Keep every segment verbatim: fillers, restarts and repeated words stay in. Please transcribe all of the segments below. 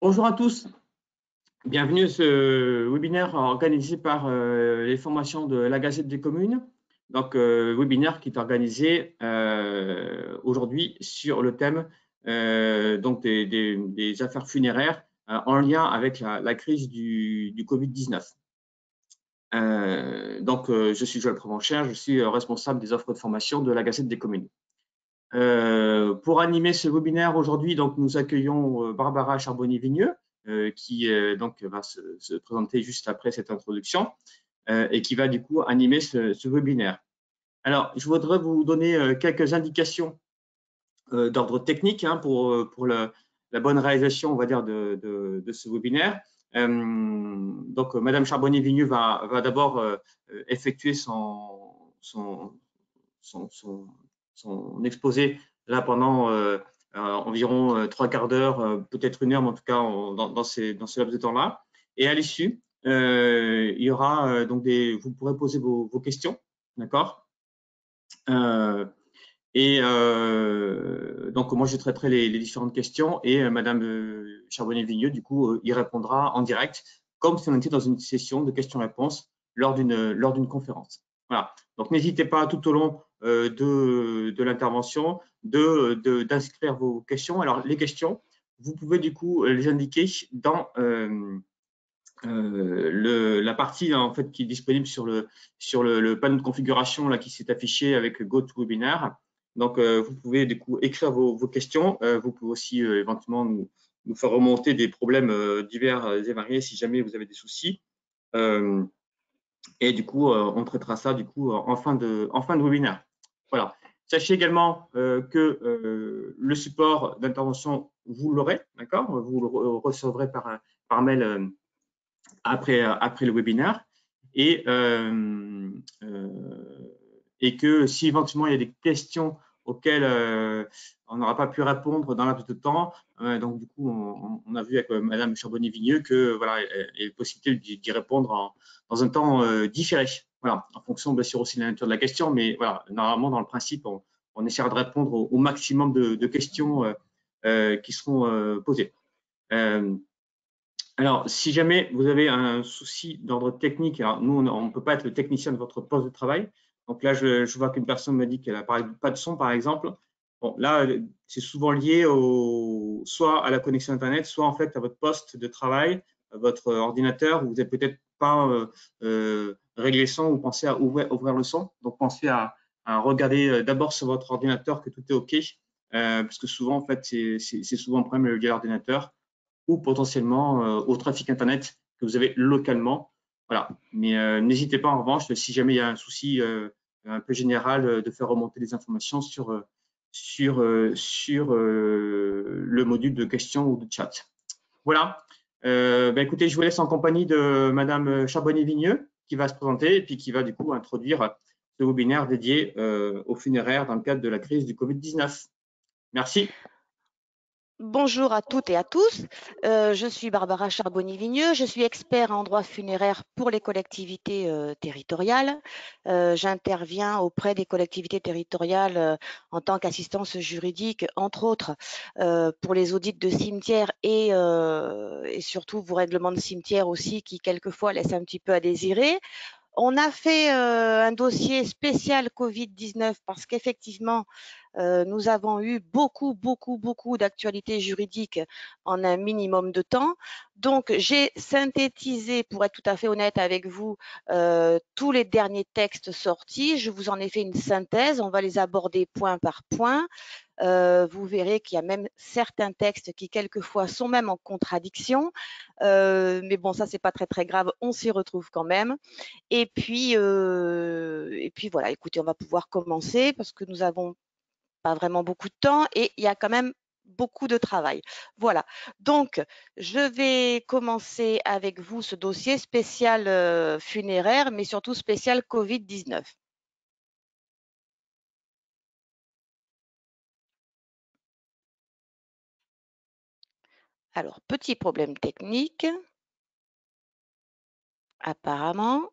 Bonjour à tous, bienvenue à ce webinaire organisé par euh, les formations de la Gazette des communes. Donc, euh, webinaire qui est organisé euh, aujourd'hui sur le thème euh, donc des, des, des affaires funéraires euh, en lien avec la, la crise du, du Covid dix-neuf. Euh, donc, euh, je suis Joël Provencher, je suis responsable des offres de formation de la Gazette des communes. Euh, pour animer ce webinaire aujourd'hui, donc nous accueillons euh, Barbara Charbonnier-Vigneux, euh, qui euh, donc va se, se présenter juste après cette introduction euh, et qui va du coup animer ce, ce webinaire. Alors, je voudrais vous donner euh, quelques indications euh, d'ordre technique hein, pour, pour le, la bonne réalisation, on va dire, de, de, de ce webinaire. Euh, donc, Madame Charbonnier-Vigneux va, va d'abord euh, effectuer son, son, son, son, son exposé là pendant euh, euh, environ euh, trois quarts d'heure, euh, peut-être une heure, mais en tout cas en, dans, dans, ces, dans ce laps de temps-là. Et à l'issue, euh, il y aura euh, donc des, vous pourrez poser vos, vos questions, d'accord euh, Et euh, donc moi je traiterai les, les différentes questions et euh, Madame euh, Charbonnier-Vigneux du coup euh, y répondra en direct, comme si on était dans une session de questions-réponses lors d'une lors d'une conférence. Voilà. Donc n'hésitez pas tout au long euh, de, de l'intervention de, de, d'inscrire vos questions. Alors les questions, vous pouvez du coup les indiquer dans euh, euh, le, la partie en fait qui est disponible sur le sur le, le panneau de configuration là qui s'est affiché avec GoToWebinar. Donc euh, vous pouvez du coup écrire vos, vos questions. Euh, vous pouvez aussi euh, éventuellement nous, nous faire remonter des problèmes euh, divers et variés si jamais vous avez des soucis. Euh, et du coup, euh, on traitera ça du coup en fin de en fin de webinaire. Voilà. Sachez également euh, que euh, le support d'intervention vous l'aurez, d'accord. Vous le recevrez par par mail. Euh, après, après le webinaire et, euh, euh, et que si éventuellement il y a des questions auxquelles euh, on n'aura pas pu répondre dans laps de temps, euh, donc du coup on, on a vu avec euh, Madame Charbonnier-Vigneux que voilà, il y a possibilité d'y répondre en, dans un temps euh, différé, voilà, en fonction bien sûr aussi de la nature de la question, mais voilà, normalement dans le principe on, on essaiera de répondre au, au maximum de, de questions euh, euh, qui seront euh, posées. Euh, alors, si jamais vous avez un souci d'ordre technique, alors nous, on ne peut pas être le technicien de votre poste de travail. Donc là, je, je vois qu'une personne me dit qu'elle n'a pas de son, par exemple. Bon, là, c'est souvent lié au, soit à la connexion Internet, soit en fait à votre poste de travail, à votre ordinateur, où vous n'avez peut-être pas euh, euh, réglé son ou pensez à ouvrir, ouvrir le son. Donc, pensez à, à regarder d'abord sur votre ordinateur que tout est OK, euh, parce que souvent, en fait, c'est souvent un problème lié à l'ordinateur ou potentiellement euh, au trafic Internet que vous avez localement. Voilà. Mais euh, n'hésitez pas en revanche, si jamais il y a un souci euh, un peu général, euh, de faire remonter les informations sur, euh, sur, euh, sur euh, le module de questions ou de chat. Voilà. Euh, ben, écoutez, je vous laisse en compagnie de Madame Charbonnier-Vigneux qui va se présenter et puis qui va du coup introduire ce webinaire dédié euh, aux funéraires dans le cadre de la crise du Covid dix-neuf. Merci. Bonjour à toutes et à tous, euh, je suis Barbara Charbonnier-Vigneux, je suis expert en droit funéraire pour les collectivités euh, territoriales. Euh, J'interviens auprès des collectivités territoriales euh, en tant qu'assistance juridique, entre autres, euh, pour les audits de cimetières et, euh, et surtout vos règlements de cimetières aussi qui quelquefois laissent un petit peu à désirer. On a fait euh, un dossier spécial Covid dix-neuf parce qu'effectivement, euh, nous avons eu beaucoup, beaucoup, beaucoup d'actualités juridiques en un minimum de temps. Donc, j'ai synthétisé, pour être tout à fait honnête avec vous, euh, tous les derniers textes sortis. Je vous en ai fait une synthèse. On va les aborder point par point. Euh, vous verrez qu'il y a même certains textes qui quelquefois sont même en contradiction. Euh, mais bon, ça, c'est pas très, très grave. On s'y retrouve quand même. Et puis, euh, et puis voilà, écoutez, on va pouvoir commencer parce que nous avons pas vraiment beaucoup de temps et il y a quand même beaucoup de travail. Voilà, donc je vais commencer avec vous ce dossier spécial euh, funéraire, mais surtout spécial Covid dix-neuf. Alors, petit problème technique, apparemment.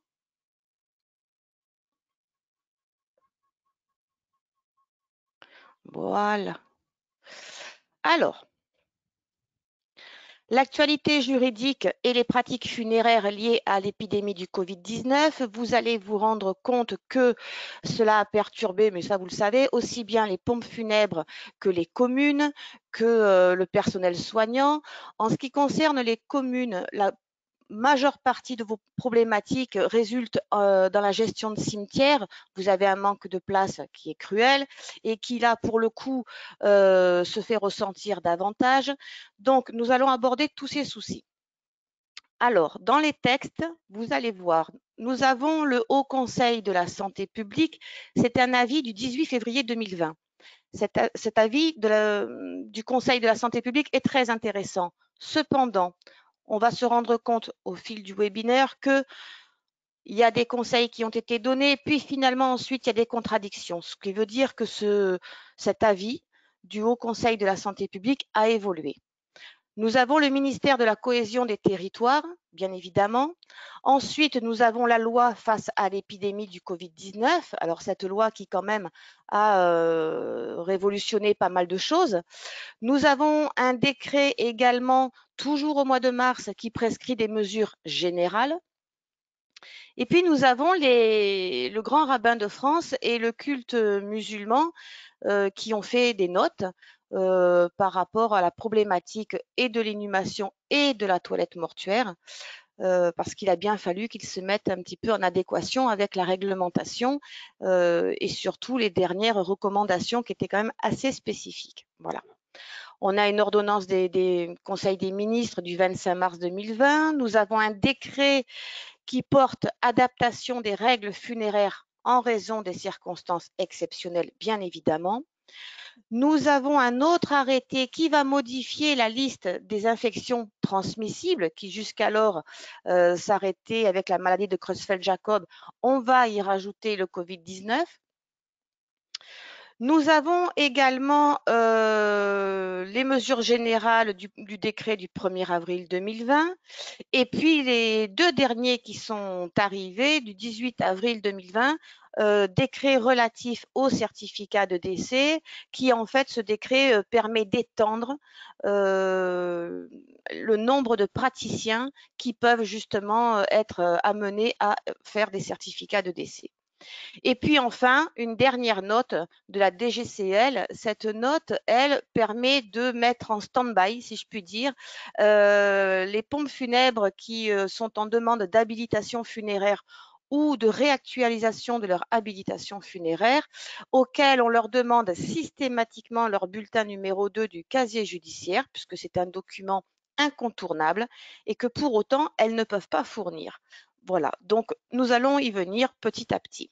Voilà. Alors, L'actualité juridique et les pratiques funéraires liées à l'épidémie du Covid dix-neuf, vous allez vous rendre compte que cela a perturbé, mais ça vous le savez, aussi bien les pompes funèbres que les communes, que euh, le personnel soignant. En ce qui concerne les communes, la majeure partie de vos problématiques résulte euh, dans la gestion de cimetières. Vous avez un manque de place qui est cruel et qui, là, pour le coup, euh, se fait ressentir davantage. Donc, nous allons aborder tous ces soucis. Alors, dans les textes, vous allez voir, nous avons le Haut Conseil de la santé publique. C'est un avis du dix-huit février deux mille vingt. Cet, cet avis de la, du Conseil de la santé publique est très intéressant. Cependant, on va se rendre compte au fil du webinaire qu'il y a des conseils qui ont été donnés, puis finalement ensuite il y a des contradictions, ce qui veut dire que ce, cet avis du Haut Conseil de la santé publique a évolué. Nous avons le ministère de la Cohésion des territoires, bien évidemment. Ensuite, nous avons la loi face à l'épidémie du Covid dix-neuf. Alors, cette loi qui, quand même, a euh, révolutionné pas mal de choses. Nous avons un décret également, toujours au mois de mars, qui prescrit des mesures générales. Et puis, nous avons les, le grand rabbin de France et le culte musulman euh, qui ont fait des notes euh, par rapport à la problématique et de l'inhumation et de la toilette mortuaire, euh, parce qu'il a bien fallu qu'ils se mettent un petit peu en adéquation avec la réglementation euh, et surtout les dernières recommandations qui étaient quand même assez spécifiques. Voilà. On a une ordonnance des, des conseils des ministres du vingt-cinq mars deux mille vingt. Nous avons un décret qui porte adaptation des règles funéraires en raison des circonstances exceptionnelles, bien évidemment. Nous avons un autre arrêté qui va modifier la liste des infections transmissibles qui jusqu'alors euh, s'arrêtait avec la maladie de Creutzfeldt-Jakob. On va y rajouter le Covid dix-neuf. Nous avons également euh, les mesures générales du, du décret du premier avril deux mille vingt et puis les deux derniers qui sont arrivés du dix-huit avril deux mille vingt, euh, décret relatif au certificat de décès qui en fait ce décret euh, permet d'étendre euh, le nombre de praticiens qui peuvent justement être amenés à faire des certificats de décès. Et puis enfin, une dernière note de la D G C L. Cette note, elle, permet de mettre en stand-by, si je puis dire, euh, les pompes funèbres qui euh, sont en demande d'habilitation funéraire ou de réactualisation de leur habilitation funéraire, auxquelles on leur demande systématiquement leur bulletin numéro deux du casier judiciaire, puisque c'est un document incontournable et que pour autant, elles ne peuvent pas fournir. Voilà, donc nous allons y venir petit à petit.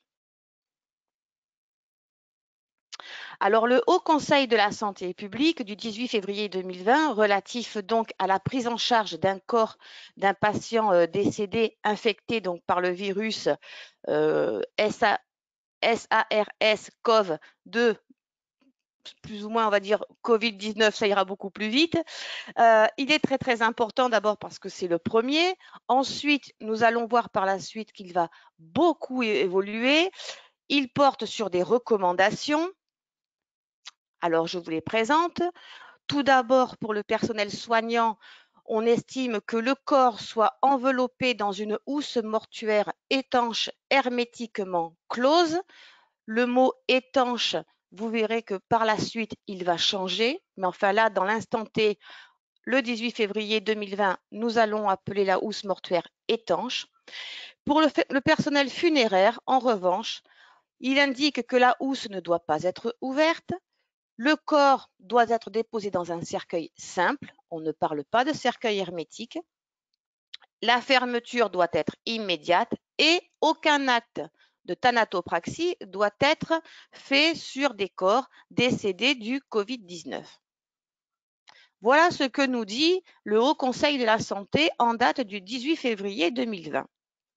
Alors, le Haut Conseil de la santé publique du dix-huit février deux mille vingt, relatif donc à la prise en charge d'un corps d'un patient euh, décédé infecté donc par le virus euh, SARS-C o V deux, plus ou moins, on va dire Covid dix-neuf, ça ira beaucoup plus vite. Euh, il est très, très important d'abord parce que c'est le premier. Ensuite, nous allons voir par la suite qu'il va beaucoup évoluer. Il porte sur des recommandations. Alors, je vous les présente. Tout d'abord, pour le personnel soignant, on estime que le corps soit enveloppé dans une housse mortuaire étanche, hermétiquement close. Le mot étanche, vous verrez que par la suite, il va changer. Mais enfin là, dans l'instant T, le dix-huit février deux mille vingt, nous allons appeler la housse mortuaire étanche. Pour le, le personnel funéraire, en revanche, il indique que la housse ne doit pas être ouverte. Le corps doit être déposé dans un cercueil simple. On ne parle pas de cercueil hermétique. La fermeture doit être immédiate et aucun acte de thanatopraxie doit être fait sur des corps décédés du Covid dix-neuf. Voilà ce que nous dit le Haut Conseil de la santé en date du dix-huit février deux mille vingt.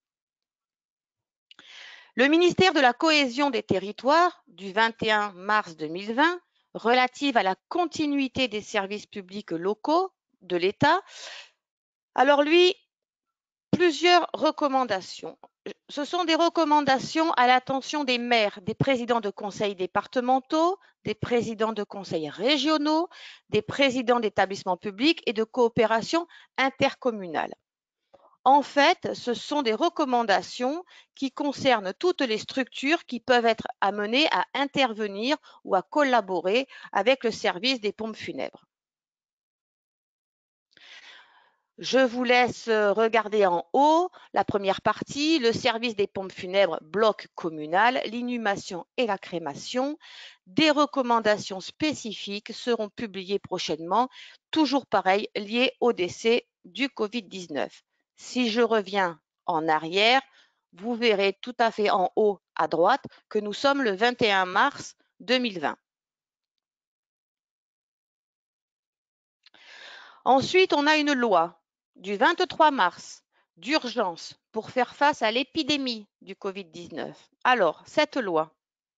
Le ministère de la Cohésion des territoires du vingt et un mars deux mille vingt, relative à la continuité des services publics locaux de l'État. Alors lui, plusieurs recommandations. ce sont des recommandations à l'attention des maires, des présidents de conseils départementaux, des présidents de conseils régionaux, des présidents d'établissements publics et de coopération intercommunale. En fait, ce sont des recommandations qui concernent toutes les structures qui peuvent être amenées à intervenir ou à collaborer avec le service des pompes funèbres. Je vous laisse regarder en haut la première partie, le service des pompes funèbres bloc communal, l'inhumation et la crémation. Des recommandations spécifiques seront publiées prochainement, toujours pareil, liées au décès du Covid dix-neuf. Si je reviens en arrière, vous verrez tout à fait en haut à droite que nous sommes le vingt et un mars deux mille vingt. Ensuite, on a une loi du vingt-trois mars d'urgence pour faire face à l'épidémie du Covid dix-neuf. Alors, cette loi,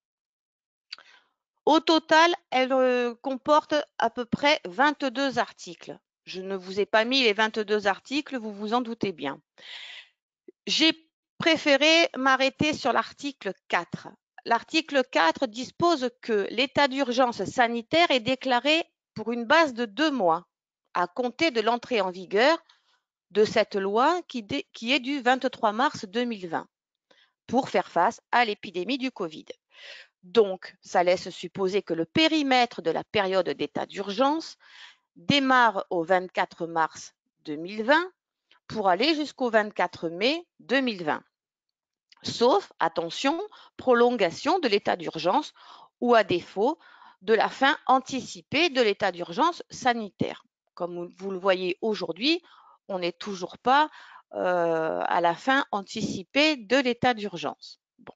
au total, elle euh, comporte à peu près vingt-deux articles. Je ne vous ai pas mis les vingt-deux articles, vous vous en doutez bien. J'ai préféré m'arrêter sur l'article quatre. L'article quatre dispose que l'état d'urgence sanitaire est déclaré pour une base de deux mois à compter de l'entrée en vigueur de cette loi qui, qui est du vingt-trois mars deux mille vingt pour faire face à l'épidémie du Covid. Donc, ça laisse supposer que le périmètre de la période d'état d'urgence démarre au vingt-quatre mars deux mille vingt pour aller jusqu'au vingt-quatre mai deux mille vingt. Sauf, attention, prolongation de l'état d'urgence ou à défaut de la fin anticipée de l'état d'urgence sanitaire. Comme vous le voyez aujourd'hui, on n'est toujours pas euh, à la fin anticipée de l'état d'urgence. Bon.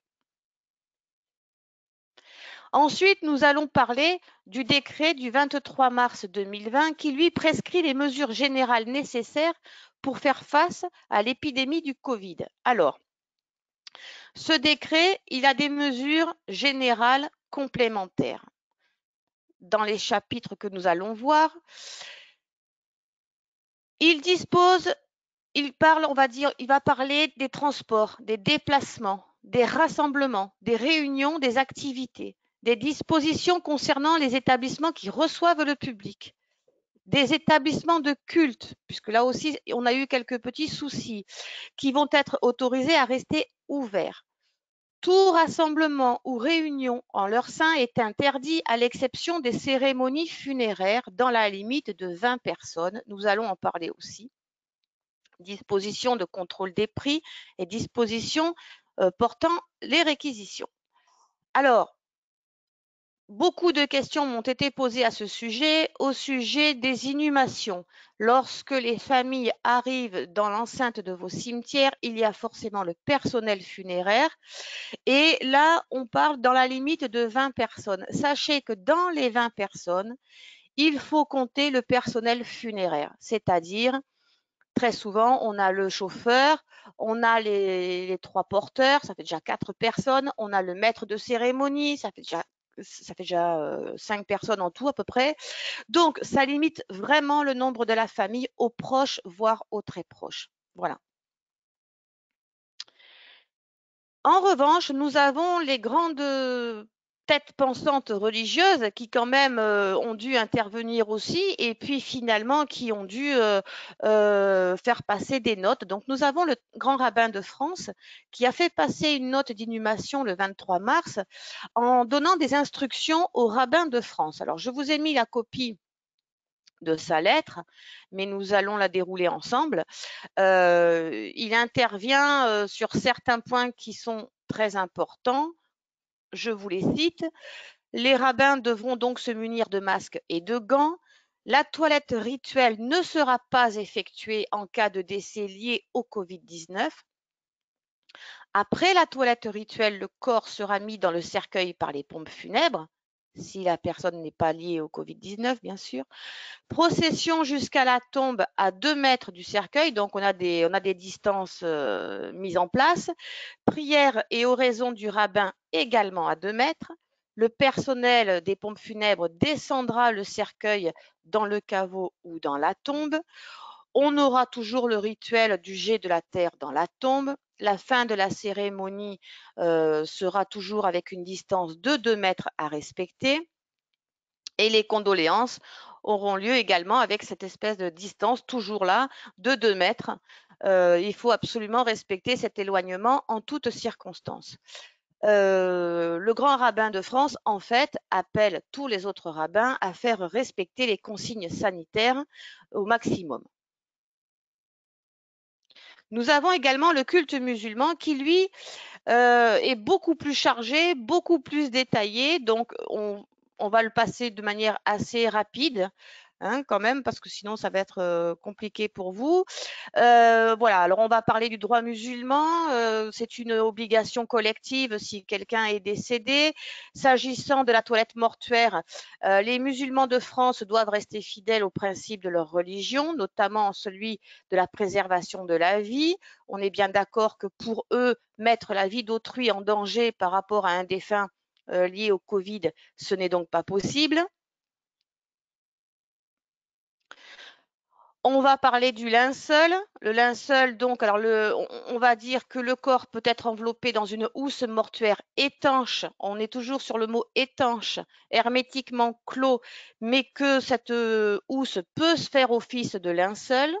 Ensuite, nous allons parler du décret du vingt-trois mars deux mille vingt qui, lui, prescrit les mesures générales nécessaires pour faire face à l'épidémie du Covid. Alors, ce décret, il a des mesures générales complémentaires. Dans les chapitres que nous allons voir, il dispose, il parle, on va dire, il va parler des transports, des déplacements, des rassemblements, des réunions, des activités, des dispositions concernant les établissements qui reçoivent le public, des établissements de culte, puisque là aussi, on a eu quelques petits soucis, qui vont être autorisés à rester ouverts. Tout rassemblement ou réunion en leur sein est interdit à l'exception des cérémonies funéraires dans la limite de vingt personnes. Nous allons en parler aussi. Dispositions de contrôle des prix et dispositions euh, portant les réquisitions. Alors, beaucoup de questions m'ont été posées à ce sujet, au sujet des inhumations. Lorsque les familles arrivent dans l'enceinte de vos cimetières, il y a forcément le personnel funéraire. Et là, on parle dans la limite de vingt personnes. Sachez que dans les vingt personnes, il faut compter le personnel funéraire, c'est-à-dire, très souvent, on a le chauffeur, on a les, les trois porteurs, ça fait déjà quatre personnes, on a le maître de cérémonie, ça fait déjà ça fait déjà euh, cinq personnes en tout à peu près. Donc, ça limite vraiment le nombre de la famille aux proches, voire aux très proches. Voilà. En revanche, nous avons les grandes têtes pensantes religieuses qui quand même euh, ont dû intervenir aussi et puis finalement qui ont dû euh, euh, faire passer des notes. Donc nous avons le grand rabbin de France qui a fait passer une note d'inhumation le vingt-trois mars en donnant des instructions au rabbin de France. Alors je vous ai mis la copie de sa lettre, mais nous allons la dérouler ensemble. Euh, il intervient euh, sur certains points qui sont très importants. Je vous les cite. Les rabbins devront donc se munir de masques et de gants. La toilette rituelle ne sera pas effectuée en cas de décès lié au Covid dix-neuf. Après la toilette rituelle, le corps sera mis dans le cercueil par les pompes funèbres, si la personne n'est pas liée au Covid dix-neuf, bien sûr. Procession jusqu'à la tombe à deux mètres du cercueil, donc on a des, on a des distances euh, mises en place. Prière et oraison du rabbin également à deux mètres. Le personnel des pompes funèbres descendra le cercueil dans le caveau ou dans la tombe. On aura toujours le rituel du jet de la terre dans la tombe. La fin de la cérémonie euh, sera toujours avec une distance de deux mètres à respecter. Et les condoléances auront lieu également avec cette espèce de distance, toujours là, de deux mètres. Euh, il faut absolument respecter cet éloignement en toutes circonstances. Euh, le grand rabbin de France, en fait, appelle tous les autres rabbins à faire respecter les consignes sanitaires au maximum. Nous avons également le culte musulman qui, lui, euh, est beaucoup plus chargé, beaucoup plus détaillé. Donc, on, on va le passer de manière assez rapide. Hein, quand même, parce que sinon ça va être euh, compliqué pour vous. Euh, voilà, alors on va parler du droit musulman. Euh, c'est une obligation collective si quelqu'un est décédé. S'agissant de la toilette mortuaire, euh, les musulmans de France doivent rester fidèles aux principes de leur religion, notamment celui de la préservation de la vie. On est bien d'accord que pour eux, mettre la vie d'autrui en danger par rapport à un défunt euh, lié au Covid, ce n'est donc pas possible. On va parler du linceul. Le linceul, donc, alors le, on, on va dire que le corps peut être enveloppé dans une housse mortuaire étanche. On est toujours sur le mot étanche, hermétiquement clos, mais que cette euh, housse peut se faire office de linceul.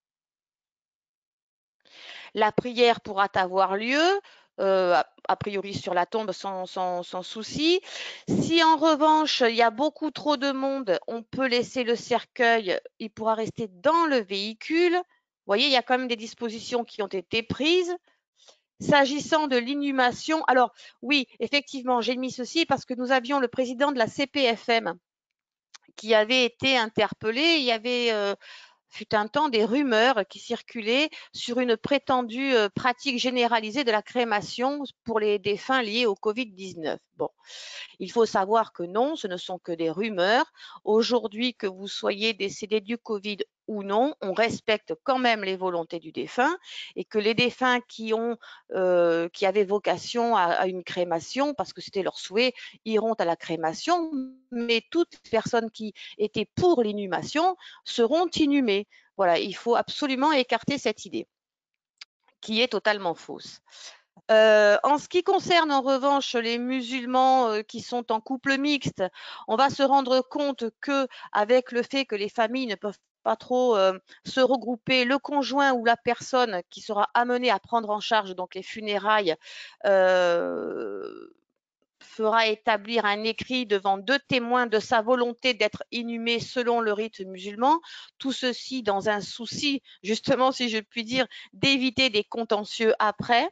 La prière pourra avoir lieu, euh, a, a priori sur la tombe sans, sans, sans souci. Si en revanche il y a beaucoup trop de monde, on peut laisser le cercueil, il pourra rester dans le véhicule. Vous voyez, il y a quand même des dispositions qui ont été prises. S'agissant de l'inhumation, alors oui, effectivement, j'ai mis ceci parce que nous avions le président de la C P F M qui avait été interpellé. Il y avait euh, fut un temps des rumeurs qui circulaient sur une prétendue euh, pratique généralisée de la crémation pour les défunts liés au Covid dix-neuf. Bon, il faut savoir que non, ce ne sont que des rumeurs. Aujourd'hui, que vous soyez décédé du Covid ou non, on respecte quand même les volontés du défunt et que les défunts qui ont, euh, qui avaient vocation à, à une crémation, parce que c'était leur souhait, iront à la crémation, mais toutes les personnes qui étaient pour l'inhumation seront inhumées. Voilà, il faut absolument écarter cette idée qui est totalement fausse. Euh, en ce qui concerne en revanche les musulmans euh, qui sont en couple mixte, on va se rendre compte que avec le fait que les familles ne peuvent pas trop euh, se regrouper, le conjoint ou la personne qui sera amenée à prendre en charge donc les funérailles euh, fera établir un écrit devant deux témoins de sa volonté d'être inhumé selon le rite musulman, tout ceci dans un souci, justement, si je puis dire, d'éviter des contentieux après.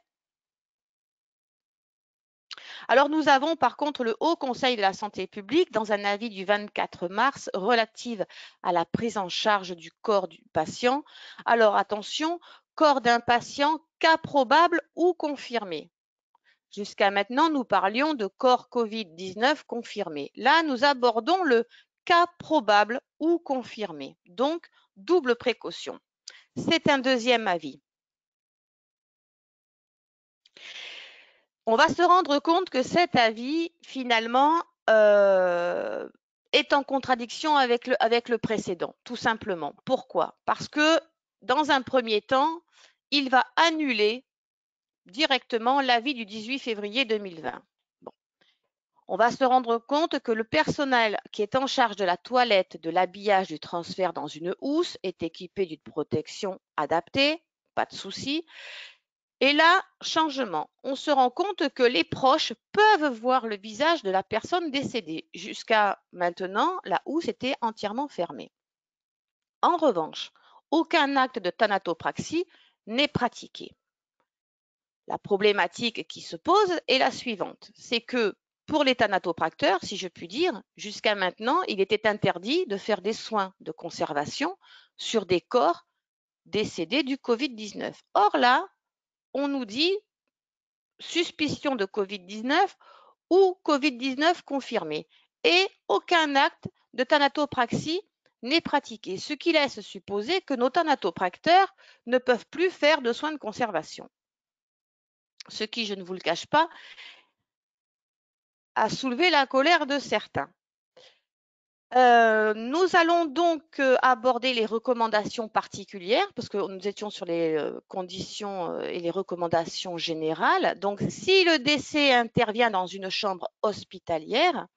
Alors nous avons par contre le Haut Conseil de la santé publique dans un avis du vingt-quatre mars relative à la prise en charge du corps du patient. Alors attention, corps d'un patient cas probable ou confirmé. Jusqu'à maintenant, nous parlions de corps Covid dix-neuf confirmé. Là, nous abordons le cas probable ou confirmé. Donc, double précaution. C'est un deuxième avis. On va se rendre compte que cet avis, finalement, euh, est en contradiction avec le, avec le précédent, tout simplement. Pourquoi? Parce que, dans un premier temps, il va annuler directement l'avis du dix-huit février deux mille vingt. Bon. On va se rendre compte que le personnel qui est en charge de la toilette, de l'habillage, du transfert dans une housse est équipé d'une protection adaptée, pas de souci. Et là, changement. On se rend compte que les proches peuvent voir le visage de la personne décédée. Jusqu'à maintenant, la housse était entièrement fermée. En revanche, aucun acte de thanatopraxie n'est pratiqué. La problématique qui se pose est la suivante, c'est que pour les thanatopracteurs, si je puis dire, jusqu'à maintenant, il était interdit de faire des soins de conservation sur des corps décédés du Covid dix-neuf. Or là, on nous dit suspicion de Covid dix-neuf ou Covid dix-neuf confirmé et aucun acte de thanatopraxie n'est pratiqué, ce qui laisse supposer que nos thanatopracteurs ne peuvent plus faire de soins de conservation. Ce qui, je ne vous le cache pas, a soulevé la colère de certains. Euh, nous allons donc euh, aborder les recommandations particulières, parce que nous étions sur les euh, conditions euh, et les recommandations générales. Donc, si le décès intervient dans une chambre hospitalière,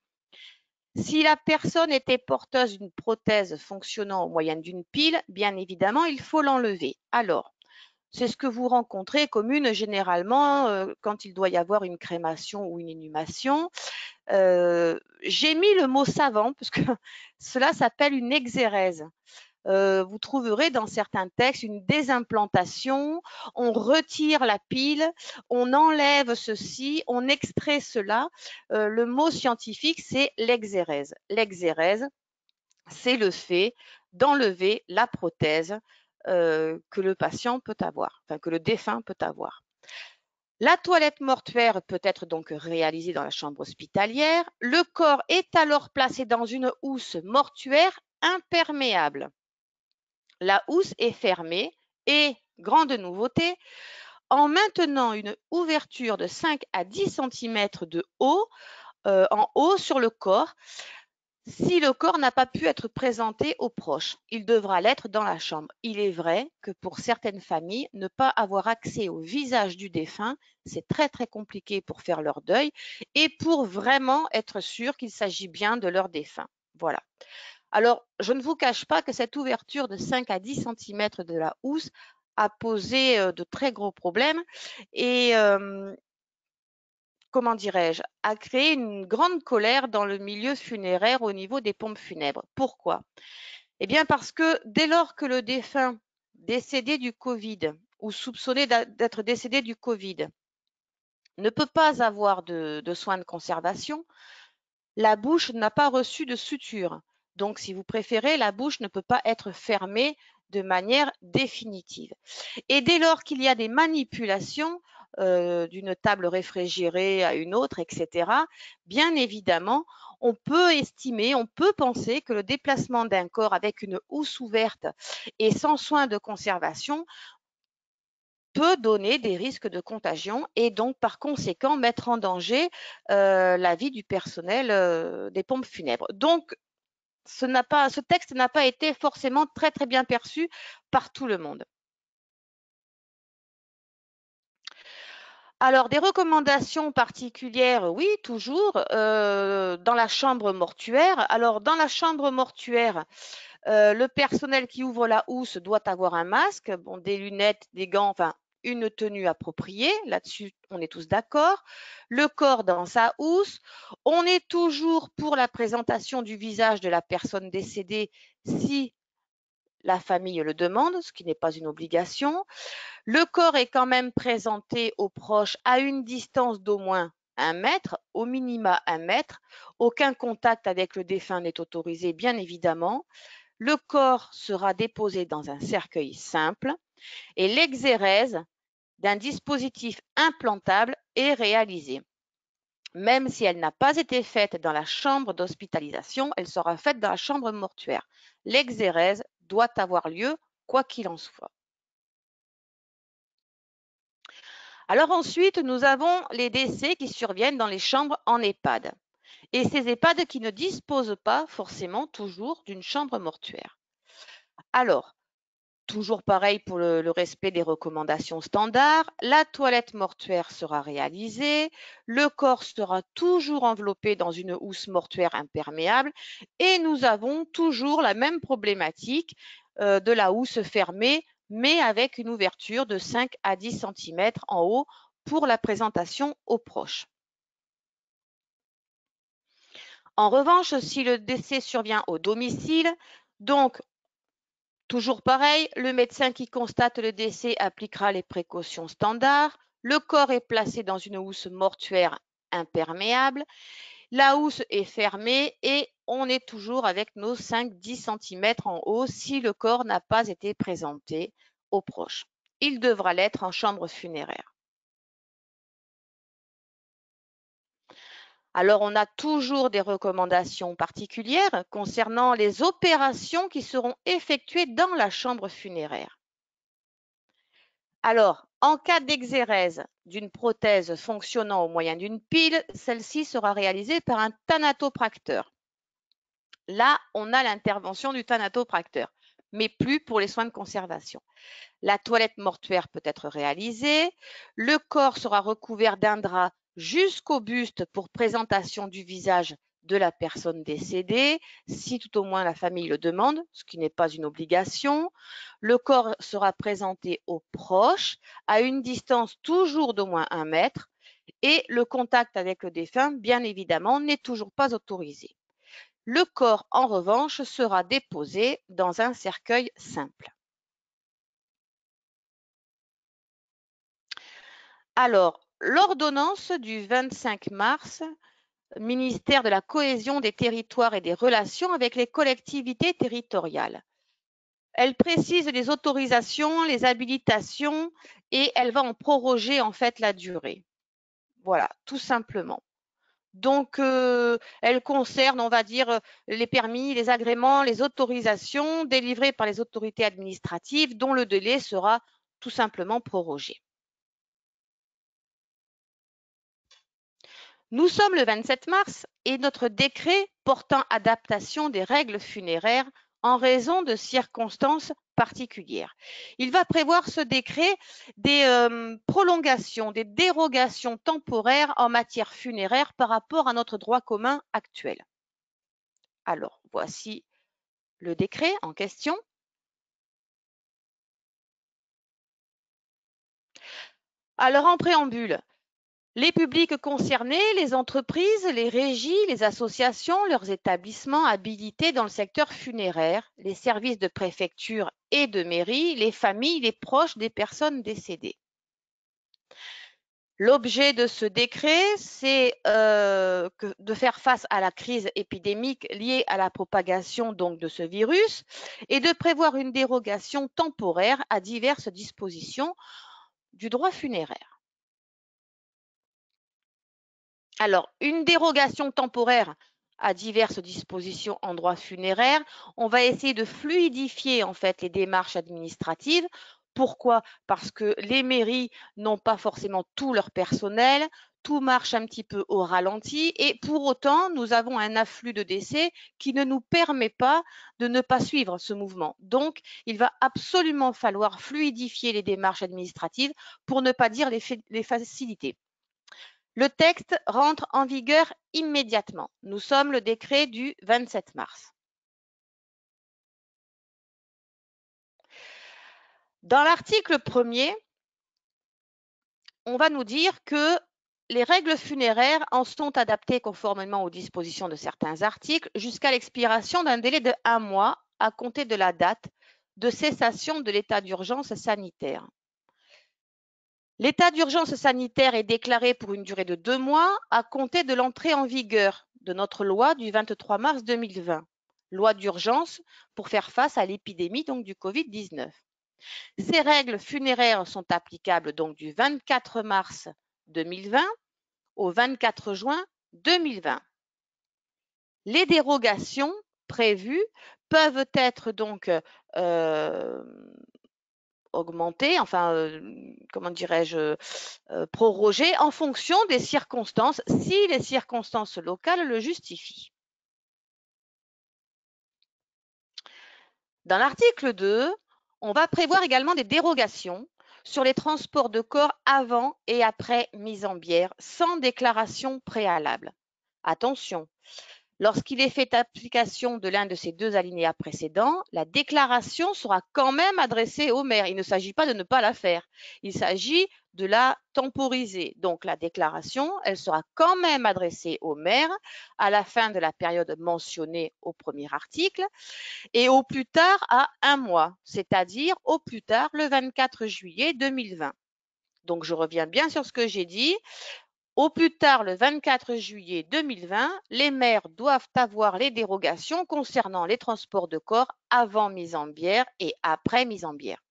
si la personne était porteuse d'une prothèse fonctionnant au moyen d'une pile, bien évidemment, il faut l'enlever. Alors, c'est ce que vous rencontrez commune généralement euh, quand il doit y avoir une crémation ou une inhumation. Euh, j'ai mis le mot savant parce que cela s'appelle une exérèse. Euh, vous trouverez dans certains textes une désimplantation, on retire la pile, on enlève ceci, on extrait cela. Euh, le mot scientifique, c'est l'exérèse. L'exérèse, c'est le fait d'enlever la prothèse euh, que le patient peut avoir, enfin que le défunt peut avoir. La toilette mortuaire peut être donc réalisée dans la chambre hospitalière. Le corps est alors placé dans une housse mortuaire imperméable. La housse est fermée et, grande nouveauté, en maintenant une ouverture de cinq à dix centimètres de haut, euh, en haut sur le corps, si le corps n'a pas pu être présenté aux proches, il devra l'être dans la chambre. Il est vrai que pour certaines familles, ne pas avoir accès au visage du défunt, c'est très très compliqué pour faire leur deuil et pour vraiment être sûr qu'il s'agit bien de leur défunt. Voilà. Alors, je ne vous cache pas que cette ouverture de cinq à dix centimètres de la housse a posé euh, de très gros problèmes et euh, comment dirais-je, a créé une grande colère dans le milieu funéraire au niveau des pompes funèbres. Pourquoi? Eh bien parce que dès lors que le défunt décédé du Covid ou soupçonné d'être décédé du Covid ne peut pas avoir de, de soins de conservation, la bouche n'a pas reçu de suture. Donc, si vous préférez, la bouche ne peut pas être fermée de manière définitive. Et dès lors qu'il y a des manipulations euh, d'une table réfrigérée à une autre, et cetera, bien évidemment, on peut estimer, on peut penser que le déplacement d'un corps avec une housse ouverte et sans soin de conservation peut donner des risques de contagion et donc par conséquent mettre en danger euh, la vie du personnel euh, des pompes funèbres. Donc, ce, n'a pas, ce texte n'a pas été forcément très très bien perçu par tout le monde. Alors, des recommandations particulières, oui, toujours, euh, dans la chambre mortuaire. Alors, dans la chambre mortuaire, euh, le personnel qui ouvre la housse doit avoir un masque, bon, des lunettes, des gants, enfin, une tenue appropriée. Là-dessus, on est tous d'accord. Le corps dans sa housse. On est toujours pour la présentation du visage de la personne décédée si la famille le demande, ce qui n'est pas une obligation. Le corps est quand même présenté aux proches à une distance d'au moins un mètre, au minima un mètre. Aucun contact avec le défunt n'est autorisé, bien évidemment. Le corps sera déposé dans un cercueil simple et l'exérèse d'un dispositif implantable est réalisée. Même si elle n'a pas été faite dans la chambre d'hospitalisation, elle sera faite dans la chambre mortuaire. L'exérèse doit avoir lieu quoi qu'il en soit. Alors ensuite, nous avons les décès qui surviennent dans les chambres en EHPAD. Et ces EHPAD qui ne disposent pas forcément toujours d'une chambre mortuaire. Alors, toujours pareil pour le, le respect des recommandations standards, la toilette mortuaire sera réalisée, le corps sera toujours enveloppé dans une housse mortuaire imperméable et nous avons toujours la même problématique euh, de la housse fermée mais avec une ouverture de cinq à dix centimètres en haut pour la présentation aux proches. En revanche, si le décès survient au domicile, donc toujours pareil, le médecin qui constate le décès appliquera les précautions standards. Le corps est placé dans une housse mortuaire imperméable. La housse est fermée et on est toujours avec nos cinq à dix centimètres en haut si le corps n'a pas été présenté aux proches. Il devra l'être en chambre funéraire. Alors, on a toujours des recommandations particulières concernant les opérations qui seront effectuées dans la chambre funéraire. Alors, en cas d'exérèse d'une prothèse fonctionnant au moyen d'une pile, celle-ci sera réalisée par un thanatopracteur. Là, on a l'intervention du thanatopracteur, mais plus pour les soins de conservation. La toilette mortuaire peut être réalisée. Le corps sera recouvert d'un drap jusqu'au buste pour présentation du visage de la personne décédée, si tout au moins la famille le demande, ce qui n'est pas une obligation. Le corps sera présenté aux proches à une distance toujours d'au moins un mètre et le contact avec le défunt, bien évidemment, n'est toujours pas autorisé. Le corps, en revanche, sera déposé dans un cercueil simple. Alors, l'ordonnance du vingt-cinq mars, ministère de la Cohésion des territoires et des relations avec les collectivités territoriales. Elle précise les autorisations, les habilitations et elle va en proroger en fait la durée. Voilà, tout simplement. Donc, euh, elle concerne, on va dire, les permis, les agréments, les autorisations délivrées par les autorités administratives dont le délai sera tout simplement prorogé. Nous sommes le vingt-sept mars et notre décret portant adaptation des règles funéraires en raison de circonstances particulières. Il va prévoir ce décret des euh, prolongations, des dérogations temporaires en matière funéraire par rapport à notre droit commun actuel. Alors, voici le décret en question. Alors, en préambule, les publics concernés, les entreprises, les régies, les associations, leurs établissements habilités dans le secteur funéraire, les services de préfecture et de mairie, les familles, les proches des personnes décédées. L'objet de ce décret, c'est euh, de faire face à la crise épidémique liée à la propagation donc, de ce virus et de prévoir une dérogation temporaire à diverses dispositions du droit funéraire. Alors, une dérogation temporaire à diverses dispositions en droit funéraire, on va essayer de fluidifier en fait les démarches administratives. Pourquoi? Parce que les mairies n'ont pas forcément tout leur personnel, tout marche un petit peu au ralenti et pour autant, nous avons un afflux de décès qui ne nous permet pas de ne pas suivre ce mouvement. Donc, il va absolument falloir fluidifier les démarches administratives pour ne pas dire les, les faciliter. Le texte rentre en vigueur immédiatement. Nous sommes le décret du vingt-sept mars. Dans l'article premier, on va nous dire que les règles funéraires en sont adaptées conformément aux dispositions de certains articles jusqu'à l'expiration d'un délai de un mois à compter de la date de cessation de l'état d'urgence sanitaire. L'état d'urgence sanitaire est déclaré pour une durée de deux mois à compter de l'entrée en vigueur de notre loi du vingt-trois mars deux mille vingt, loi d'urgence pour faire face à l'épidémie donc du Covid dix-neuf. Ces règles funéraires sont applicables donc du vingt-quatre mars deux mille vingt au vingt-quatre juin deux mille vingt. Les dérogations prévues peuvent être donc euh, augmenter, enfin, euh, comment dirais-je, euh, proroger en fonction des circonstances, si les circonstances locales le justifient. Dans l'article deux, on va prévoir également des dérogations sur les transports de corps avant et après mise en bière sans déclaration préalable. Attention, lorsqu'il est fait application de l'un de ces deux alinéas précédents, la déclaration sera quand même adressée au maire. Il ne s'agit pas de ne pas la faire. Il s'agit de la temporiser. Donc, la déclaration, elle sera quand même adressée au maire à la fin de la période mentionnée au premier article et au plus tard à un mois, c'est-à-dire au plus tard le vingt-quatre juillet deux mille vingt. Donc, je reviens bien sur ce que j'ai dit. Au plus tard, le vingt-quatre juillet deux mille vingt, les maires doivent avoir les dérogations concernant les transports de corps avant mise en bière et après mise en bière.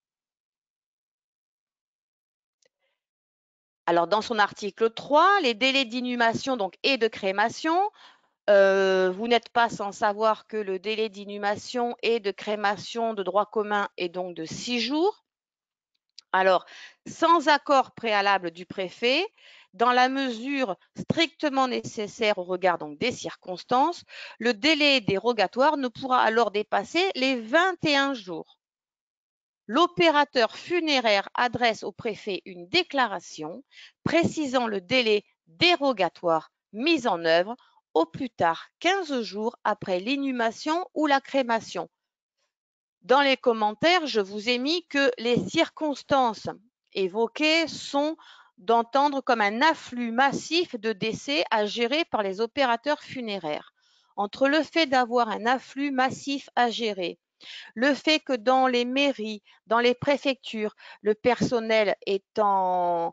Alors, dans son article trois, les délais d'inhumation donc, et de crémation, euh, vous n'êtes pas sans savoir que le délai d'inhumation et de crémation de droit commun est donc de six jours. Alors, sans accord préalable du préfet, dans la mesure strictement nécessaire au regard donc des circonstances, le délai dérogatoire ne pourra alors dépasser les vingt et un jours. L'opérateur funéraire adresse au préfet une déclaration précisant le délai dérogatoire mis en œuvre au plus tard quinze jours après l'inhumation ou la crémation. Dans les commentaires, je vous ai mis que les circonstances évoquées sont d'entendre comme un afflux massif de décès à gérer par les opérateurs funéraires. Entre le fait d'avoir un afflux massif à gérer, le fait que dans les mairies, dans les préfectures, le personnel étant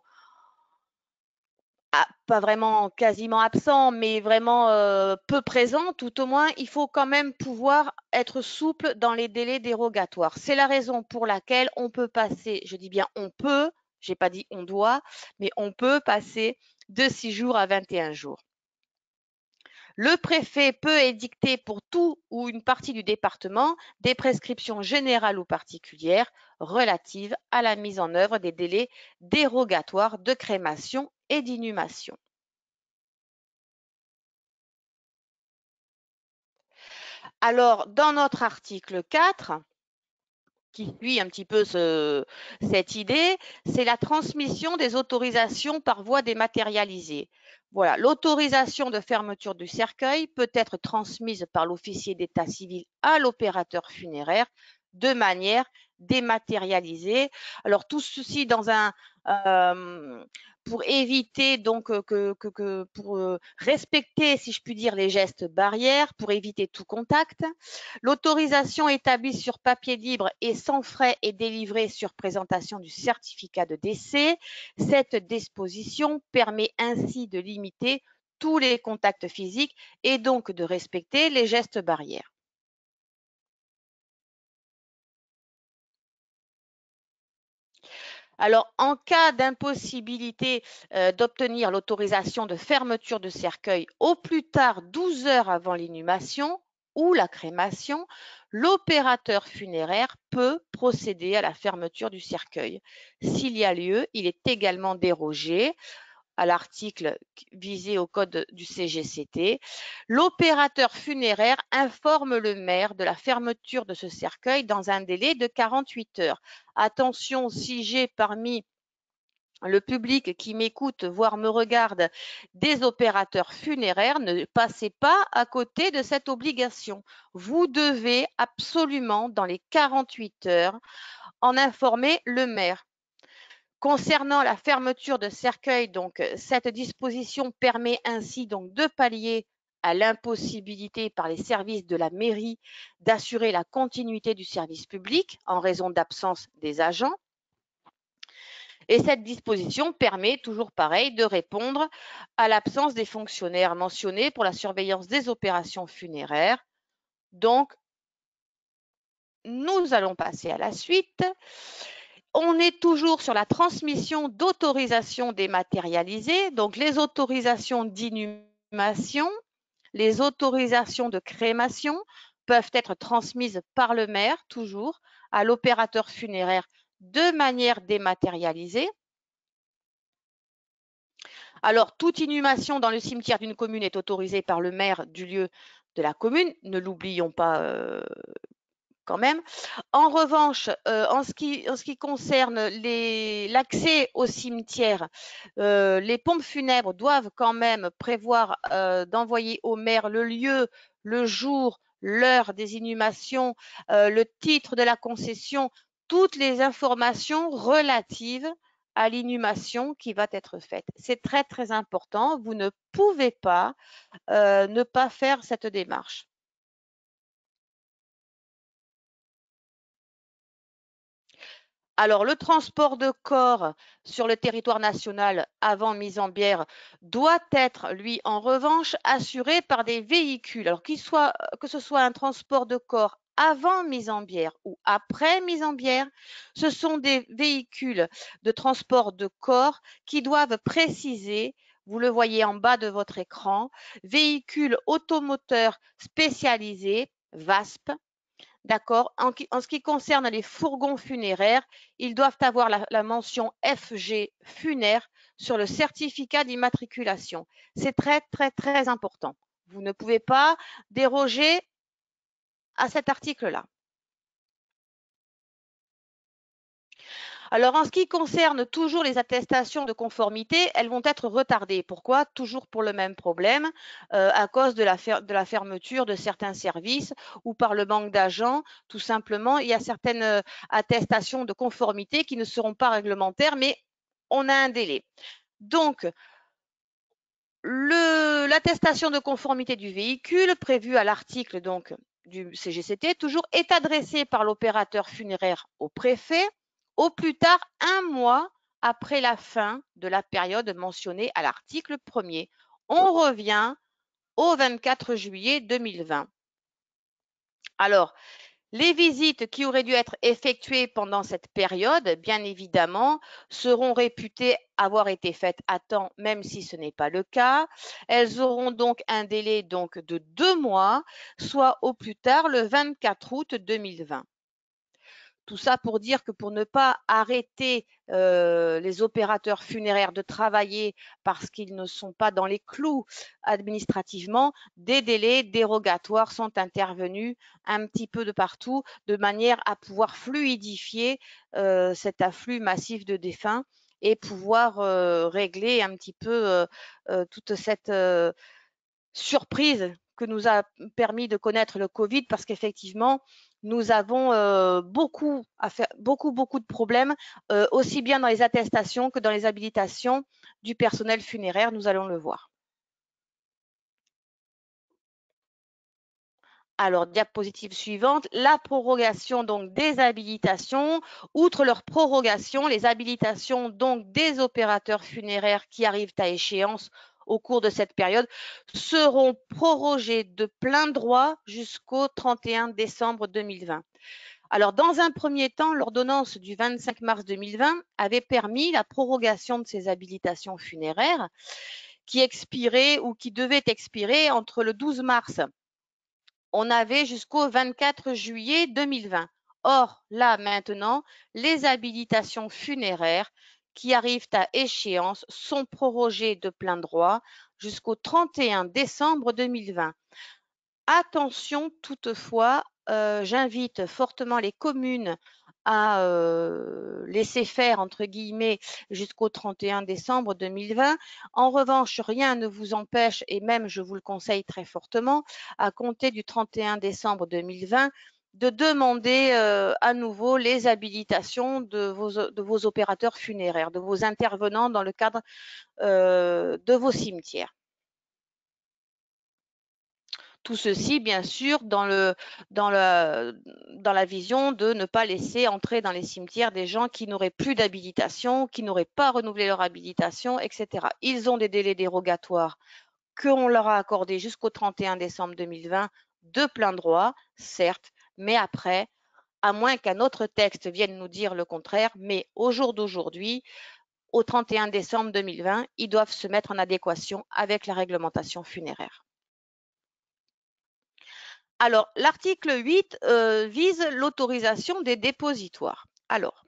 ah, pas vraiment quasiment absent, mais vraiment euh, peu présent, tout au moins, il faut quand même pouvoir être souple dans les délais dérogatoires. C'est la raison pour laquelle on peut passer, je dis bien on peut, j'ai pas dit on doit, mais on peut passer de six jours à vingt et un jours. Le préfet peut édicter pour tout ou une partie du département des prescriptions générales ou particulières relatives à la mise en œuvre des délais dérogatoires de crémation et d'inhumation. Alors, dans notre article quatre, qui suit un petit peu ce, cette idée, c'est la transmission des autorisations par voie dématérialisée. Voilà, l'autorisation de fermeture du cercueil peut être transmise par l'officier d'état civil à l'opérateur funéraire de manière dématérialisée. Alors, tout ceci dans un, euh, pour éviter donc que, que, que pour respecter, si je puis dire, les gestes barrières, pour éviter tout contact. L'autorisation établie sur papier libre et sans frais est délivrée sur présentation du certificat de décès. Cette disposition permet ainsi de limiter tous les contacts physiques et donc de respecter les gestes barrières. Alors, en cas d'impossibilité euh, d'obtenir l'autorisation de fermeture de cercueil au plus tard douze heures avant l'inhumation ou la crémation, l'opérateur funéraire peut procéder à la fermeture du cercueil. S'il y a lieu, il est également dérogé à l'article visé au code du C G C T, l'opérateur funéraire informe le maire de la fermeture de ce cercueil dans un délai de quarante-huit heures. Attention, si j'ai parmi le public qui m'écoute, voire me regarde, des opérateurs funéraires, ne passez pas à côté de cette obligation. Vous devez absolument, dans les quarante-huit heures, en informer le maire. Concernant la fermeture de cercueil, donc, cette disposition permet ainsi donc de pallier à l'impossibilité par les services de la mairie d'assurer la continuité du service public en raison d'absence des agents. Et cette disposition permet, toujours pareil, de répondre à l'absence des fonctionnaires mentionnés pour la surveillance des opérations funéraires. Donc, nous allons passer à la suite. On est toujours sur la transmission d'autorisations dématérialisées, donc les autorisations d'inhumation, les autorisations de crémation peuvent être transmises par le maire, toujours, à l'opérateur funéraire de manière dématérialisée. Alors, toute inhumation dans le cimetière d'une commune est autorisée par le maire du lieu de la commune, ne l'oublions pas euh, quand même. En revanche, euh, en, ce qui, en ce qui concerne l'accès au cimetière, euh, les pompes funèbres doivent quand même prévoir euh, d'envoyer au maire le lieu, le jour, l'heure des inhumations, euh, le titre de la concession, toutes les informations relatives à l'inhumation qui va être faite. C'est très, très important. Vous ne pouvez pas euh, ne pas faire cette démarche. Alors, le transport de corps sur le territoire national avant mise en bière doit être, lui, en revanche, assuré par des véhicules. Alors, qu'il soit, que ce soit un transport de corps avant mise en bière ou après mise en bière, ce sont des véhicules de transport de corps qui doivent préciser, vous le voyez en bas de votre écran, véhicules automoteurs spécialisés, V A S P. D'accord. En, en ce qui concerne les fourgons funéraires, ils doivent avoir la, la mention F G funéraire sur le certificat d'immatriculation. C'est très, très, très important. Vous ne pouvez pas déroger à cet article-là. Alors, en ce qui concerne toujours les attestations de conformité, elles vont être retardées. Pourquoi? Toujours pour le même problème, euh, à cause de la, fer de la fermeture de certains services ou par le manque d'agents. Tout simplement, il y a certaines euh, attestations de conformité qui ne seront pas réglementaires, mais on a un délai. Donc, l'attestation de conformité du véhicule prévue à l'article donc du C G C T toujours est adressée par l'opérateur funéraire au préfet au plus tard un mois après la fin de la période mentionnée à l'article premier. On revient au vingt-quatre juillet deux mille vingt. Alors, les visites qui auraient dû être effectuées pendant cette période, bien évidemment, seront réputées avoir été faites à temps, même si ce n'est pas le cas. Elles auront donc un délai donc de deux mois, soit au plus tard le vingt-quatre août deux mille vingt. Tout ça pour dire que pour ne pas arrêter euh, les opérateurs funéraires de travailler parce qu'ils ne sont pas dans les clous administrativement, des délais dérogatoires sont intervenus un petit peu de partout de manière à pouvoir fluidifier euh, cet afflux massif de défunts et pouvoir euh, régler un petit peu euh, euh, toute cette euh, surprise que nous a permis de connaître le Covid, parce qu'effectivement, nous avons euh, beaucoup, à faire, beaucoup, beaucoup de problèmes, euh, aussi bien dans les attestations que dans les habilitations du personnel funéraire. Nous allons le voir. Alors, diapositive suivante, la prorogation donc des habilitations. Outre leur prorogation, les habilitations donc des opérateurs funéraires qui arrivent à échéance au cours de cette période seront prorogées de plein droit jusqu'au trente et un décembre deux mille vingt. Alors, dans un premier temps, l'ordonnance du vingt-cinq mars deux mille vingt avait permis la prorogation de ces habilitations funéraires qui expiraient ou qui devaient expirer entre le douze mars. On avait jusqu'au vingt-quatre juillet deux mille vingt. Or, là, maintenant, les habilitations funéraires qui arrivent à échéance sont prorogées de plein droit jusqu'au trente et un décembre deux mille vingt. Attention toutefois, euh, j'invite fortement les communes à euh, laisser faire, entre guillemets, jusqu'au trente et un décembre deux mille vingt. En revanche, rien ne vous empêche, et même je vous le conseille très fortement, à compter du trente et un décembre deux mille vingt, de demander euh, à nouveau les habilitations de vos, de vos opérateurs funéraires, de vos intervenants dans le cadre euh, de vos cimetières. Tout ceci, bien sûr, dans, le, dans, le, dans la vision de ne pas laisser entrer dans les cimetières des gens qui n'auraient plus d'habilitation, qui n'auraient pas renouvelé leur habilitation, et cetera. Ils ont des délais dérogatoires qu'on leur a accordés jusqu'au trente et un décembre deux mille vingt, de plein droit, certes, mais après, à moins qu'un autre texte vienne nous dire le contraire, mais au jour d'aujourd'hui, au trente et un décembre deux mille vingt, ils doivent se mettre en adéquation avec la réglementation funéraire. Alors, l'article huit euh, vise l'autorisation des dépositoires. Alors,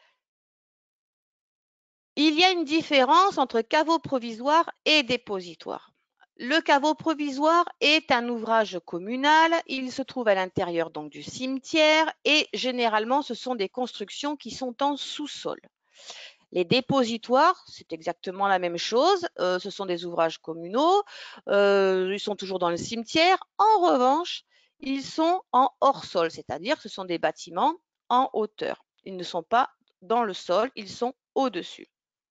il y a une différence entre caveau provisoire et dépositoire. Le caveau provisoire est un ouvrage communal, il se trouve à l'intérieur donc du cimetière et généralement ce sont des constructions qui sont en sous-sol. Les dépositoires, c'est exactement la même chose, euh, ce sont des ouvrages communaux, euh, ils sont toujours dans le cimetière. En revanche, ils sont en hors-sol, c'est-à-dire que ce sont des bâtiments en hauteur. Ils ne sont pas dans le sol, ils sont au-dessus.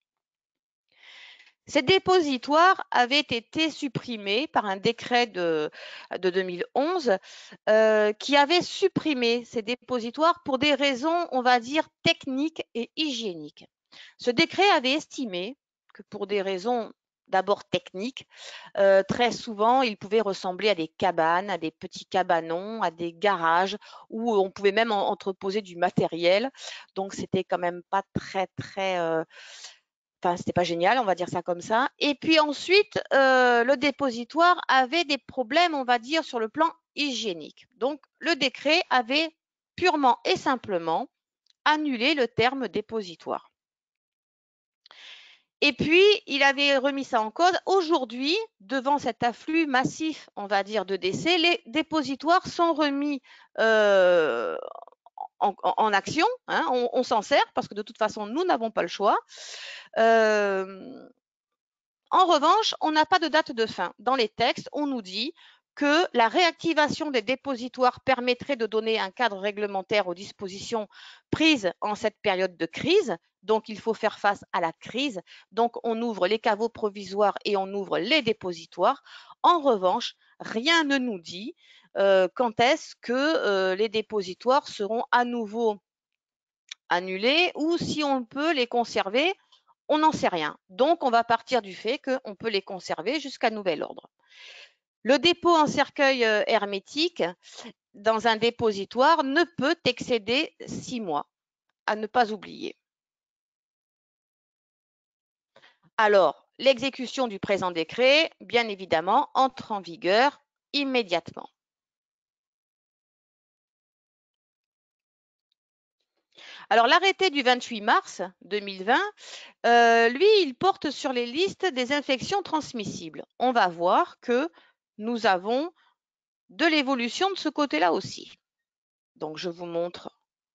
Ces dépositoires avaient été supprimés par un décret de, de deux mille onze euh, qui avait supprimé ces dépositoires pour des raisons, on va dire, techniques et hygiéniques. Ce décret avait estimé que pour des raisons d'abord techniques, euh, très souvent, il pouvait ressembler à des cabanes, à des petits cabanons, à des garages où on pouvait même entreposer du matériel. Donc, c'était quand même pas très, très... Euh, Enfin, c'était pas génial, on va dire ça comme ça. Et puis ensuite, euh, le dépositoire avait des problèmes, on va dire, sur le plan hygiénique. Donc, le décret avait purement et simplement annulé le terme dépositoire. Et puis, il avait remis ça en cause. Aujourd'hui, devant cet afflux massif, on va dire, de décès, les dépositoires sont remis euh, en, en, en, action. Hein, on, on s'en sert parce que de toute façon, nous n'avons pas le choix. Euh, en revanche, on n'a pas de date de fin. Dans les textes, on nous dit que la réactivation des dépositoires permettrait de donner un cadre réglementaire aux dispositions prises en cette période de crise. Donc, il faut faire face à la crise. Donc, on ouvre les caveaux provisoires et on ouvre les dépositoires. En revanche, rien ne nous dit euh, quand est-ce que euh, les dépositoires seront à nouveau annulés ou si on peut les conserver. On n'en sait rien. Donc, on va partir du fait qu'on peut les conserver jusqu'à nouvel ordre. Le dépôt en cercueil hermétique dans un dépositoire ne peut excéder six mois, à ne pas oublier. Alors, l'exécution du présent décret, bien évidemment, entre en vigueur immédiatement. Alors, l'arrêté du vingt-huit mars deux mille vingt, euh, lui, il porte sur les listes des infections transmissibles. On va voir que nous avons de l'évolution de ce côté-là aussi. Donc, je vous montre.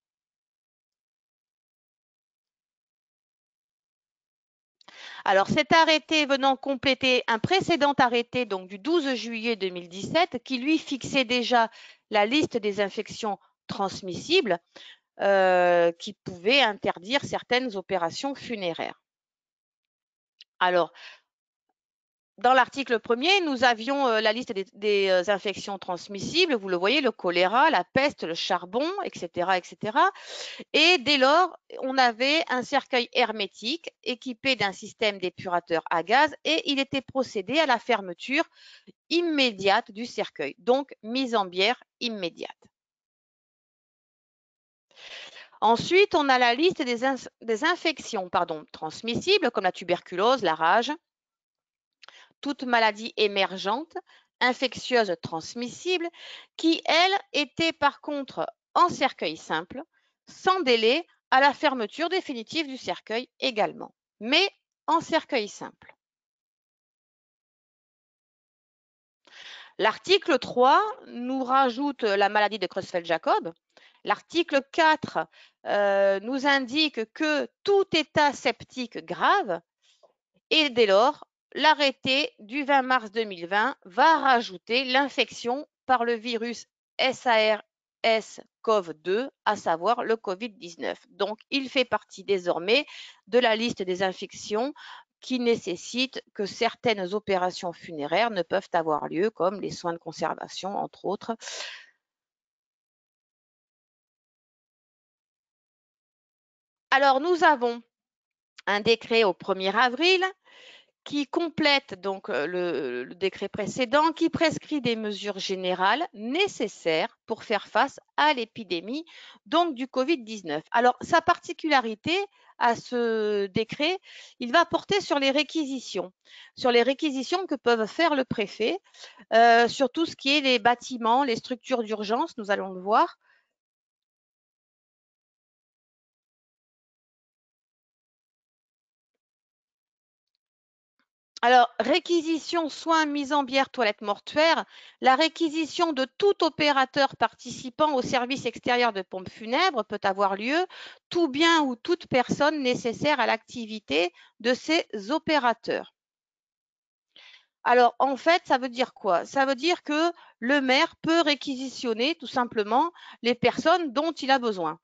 Alors, cet arrêté venant compléter un précédent arrêté donc du douze juillet deux mille dix-sept qui, lui, fixait déjà la liste des infections transmissibles euh, qui pouvaient interdire certaines opérations funéraires. Alors, dans l'article premier, nous avions euh, la liste des, des euh, infections transmissibles. Vous le voyez, le choléra, la peste, le charbon, et cetera, et cetera. Et dès lors, on avait un cercueil hermétique équipé d'un système d'épurateur à gaz et il était procédé à la fermeture immédiate du cercueil, donc mise en bière immédiate. Ensuite, on a la liste des, in des infections pardon, transmissibles comme la tuberculose, la rage, toute maladie émergente, infectieuse transmissible, qui, elle, était par contre en cercueil simple, sans délai, à la fermeture définitive du cercueil également, mais en cercueil simple. L'article trois nous rajoute la maladie de Creutzfeldt-Jacob. L'article quatre euh, nous indique que tout état septique grave, et dès lors, l'arrêté du vingt mars deux mille vingt va rajouter l'infection par le virus S A R S CoV deux, à savoir le Covid dix-neuf. Donc, il fait partie désormais de la liste des infections qui nécessitent que certaines opérations funéraires ne peuvent avoir lieu, comme les soins de conservation, entre autres. Alors, nous avons un décret au premier avril qui complète donc le, le décret précédent, qui prescrit des mesures générales nécessaires pour faire face à l'épidémie donc du Covid dix-neuf. Alors, sa particularité à ce décret, il va porter sur les réquisitions, sur les réquisitions que peuvent faire le préfet, euh, sur tout ce qui est les bâtiments, les structures d'urgence, nous allons le voir. Alors, réquisition, soins, mise en bière, toilette mortuaire, la réquisition de tout opérateur participant au service extérieur de pompes funèbres peut avoir lieu, tout bien ou toute personne nécessaire à l'activité de ces opérateurs. Alors, en fait, ça veut dire quoi? Ça veut dire que le maire peut réquisitionner tout simplement les personnes dont il a besoin.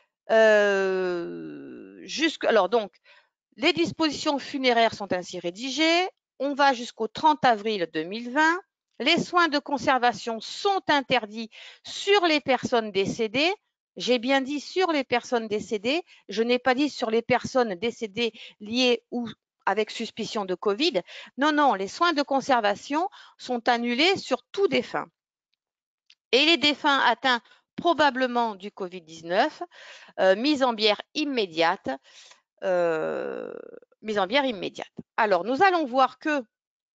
Euh, jusque, alors donc, les dispositions funéraires sont ainsi rédigées. On va jusqu'au trente avril deux mille vingt. Les soins de conservation sont interdits sur les personnes décédées. J'ai bien dit sur les personnes décédées. Je n'ai pas dit sur les personnes décédées liées ou avec suspicion de Covid. Non, non, les soins de conservation sont annulés sur tout défunt. Et les défunts atteints probablement du Covid dix-neuf, euh, mise en bière immédiate, euh, mise en bière immédiate. Alors, nous allons voir que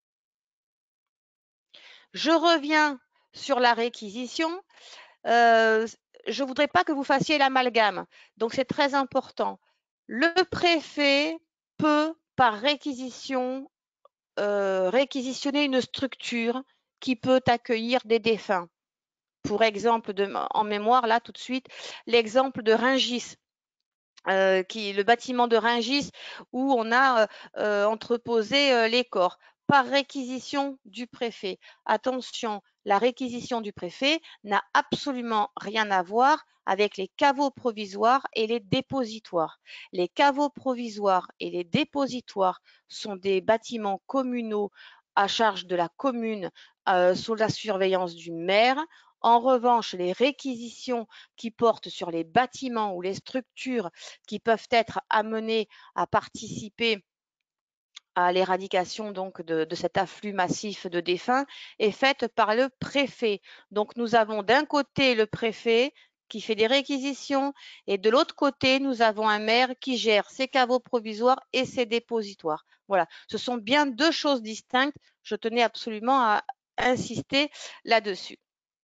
je reviens sur la réquisition. Euh, je ne voudrais pas que vous fassiez l'amalgame. Donc, c'est très important. Le préfet peut par réquisition, euh, réquisitionner une structure qui peut accueillir des défunts. Pour exemple, de, en mémoire, là, tout de suite, l'exemple de Rungis, euh, qui, le bâtiment de Rungis, où on a euh, euh, entreposé euh, les corps par réquisition du préfet. Attention, la réquisition du préfet n'a absolument rien à voir avec les caveaux provisoires et les dépositoires. Les caveaux provisoires et les dépositoires sont des bâtiments communaux à charge de la commune euh, sous la surveillance du maire. En revanche, les réquisitions qui portent sur les bâtiments ou les structures qui peuvent être amenées à participer à l'éradication donc de, de cet afflux massif de défunts est faite par le préfet. Donc nous avons d'un côté le préfet qui fait des réquisitions et de l'autre côté nous avons un maire qui gère ses caveaux provisoires et ses dépositoires. Voilà, ce sont bien deux choses distinctes. Je tenais absolument à insister là-dessus.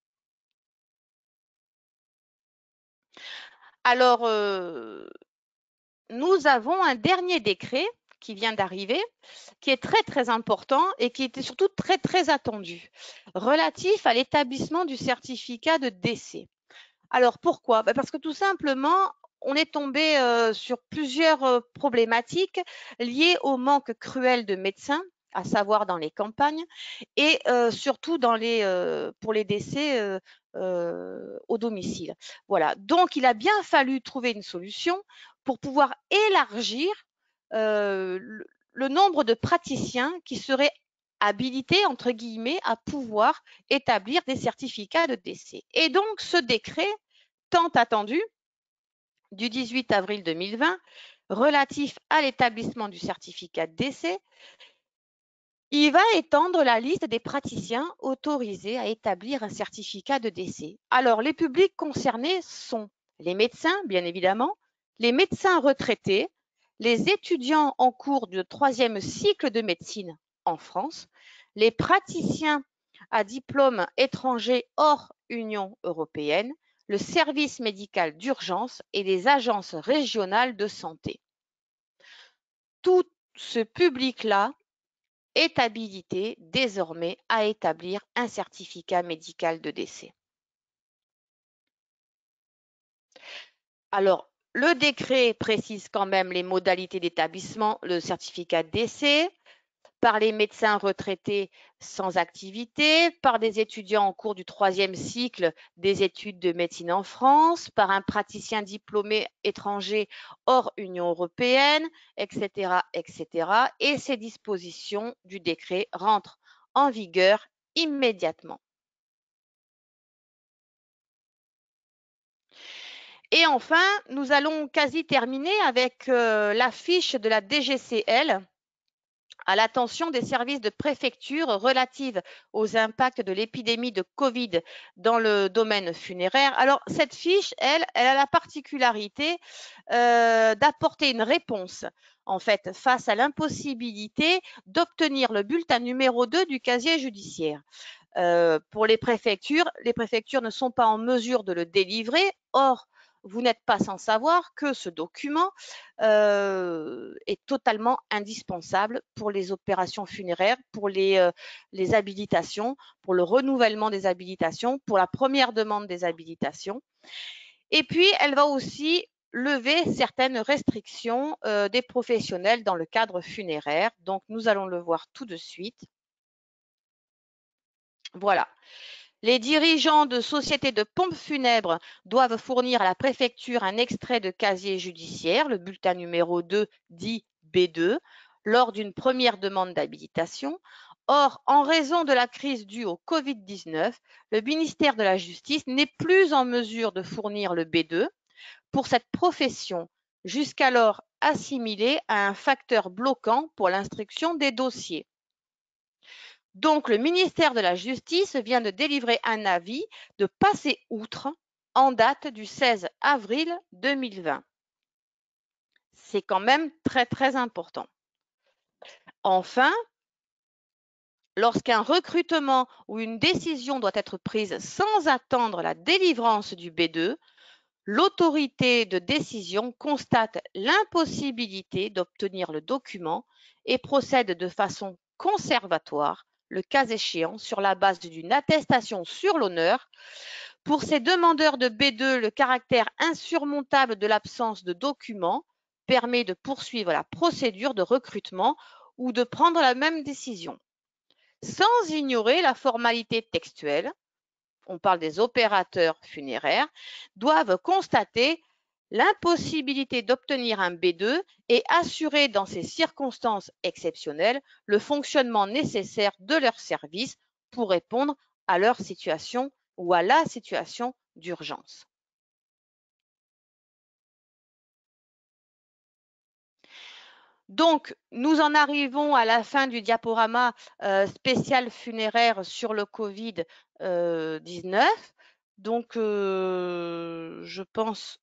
Alors, euh, nous avons un dernier décret qui vient d'arriver, qui est très très important et qui était surtout très très attendu, relatif à l'établissement du certificat de décès. Alors pourquoi? Parce que tout simplement, on est tombé euh, sur plusieurs euh, problématiques liées au manque cruel de médecins, à savoir dans les campagnes, et euh, surtout dans les, euh, pour les décès euh, euh, au domicile. Voilà. Donc, il a bien fallu trouver une solution pour pouvoir élargir euh, le, le nombre de praticiens qui seraient habilités, entre guillemets, à pouvoir établir des certificats de décès. Et donc, ce décret tant attendu du dix-huit avril deux mille vingt relatif à l'établissement du certificat de décès, il va étendre la liste des praticiens autorisés à établir un certificat de décès. Alors, les publics concernés sont les médecins, bien évidemment, les médecins retraités, les étudiants en cours du troisième cycle de médecine en France, les praticiens à diplôme étranger hors Union européenne, le service médical d'urgence et les agences régionales de santé. Tout ce public-là est habilité désormais à établir un certificat médical de décès. Alors, le décret précise quand même les modalités d'établissement, le certificat de décès, par les médecins retraités sans activité, par des étudiants en cours du troisième cycle des études de médecine en France, par un praticien diplômé étranger hors Union européenne, et cetera, et cetera. Et ces dispositions du décret rentrent en vigueur immédiatement. Et enfin, nous allons quasi terminer avec euh, la fiche de la D G C L à l'attention des services de préfecture relative aux impacts de l'épidémie de Covid dans le domaine funéraire. Alors, cette fiche, elle, elle a la particularité euh, d'apporter une réponse, en fait, face à l'impossibilité d'obtenir le bulletin numéro deux du casier judiciaire. Euh, pour les préfectures, les préfectures ne sont pas en mesure de le délivrer. Or, vous n'êtes pas sans savoir que ce document euh, est totalement indispensable pour les opérations funéraires, pour les, euh, les habilitations, pour le renouvellement des habilitations, pour la première demande des habilitations. Et puis, elle va aussi lever certaines restrictions euh, des professionnels dans le cadre funéraire. Donc, nous allons le voir tout de suite. Voilà. Les dirigeants de sociétés de pompes funèbres doivent fournir à la préfecture un extrait de casier judiciaire, le bulletin numéro deux, dit B deux, lors d'une première demande d'habilitation. Or, en raison de la crise due au Covid dix-neuf, le ministère de la Justice n'est plus en mesure de fournir le B deux pour cette profession, jusqu'alors assimilée à un facteur bloquant pour l'instruction des dossiers. Donc, le ministère de la Justice vient de délivrer un avis de passer outre en date du seize avril deux mille vingt. C'est quand même très, très important. Enfin, lorsqu'un recrutement ou une décision doit être prise sans attendre la délivrance du B deux, l'autorité de décision constate l'impossibilité d'obtenir le document et procède de façon conservatoire, le cas échéant, sur la base d'une attestation sur l'honneur. Pour ces demandeurs de B deux, le caractère insurmontable de l'absence de document permet de poursuivre la procédure de recrutement ou de prendre la même décision. Sans ignorer la formalité textuelle, on parle des opérateurs funéraires, doivent constater l'impossibilité d'obtenir un B deux et assurer dans ces circonstances exceptionnelles le fonctionnement nécessaire de leur service pour répondre à leur situation ou à la situation d'urgence. Donc, nous en arrivons à la fin du diaporama euh, spécial funéraire sur le Covid dix-neuf. Donc, euh, je pense...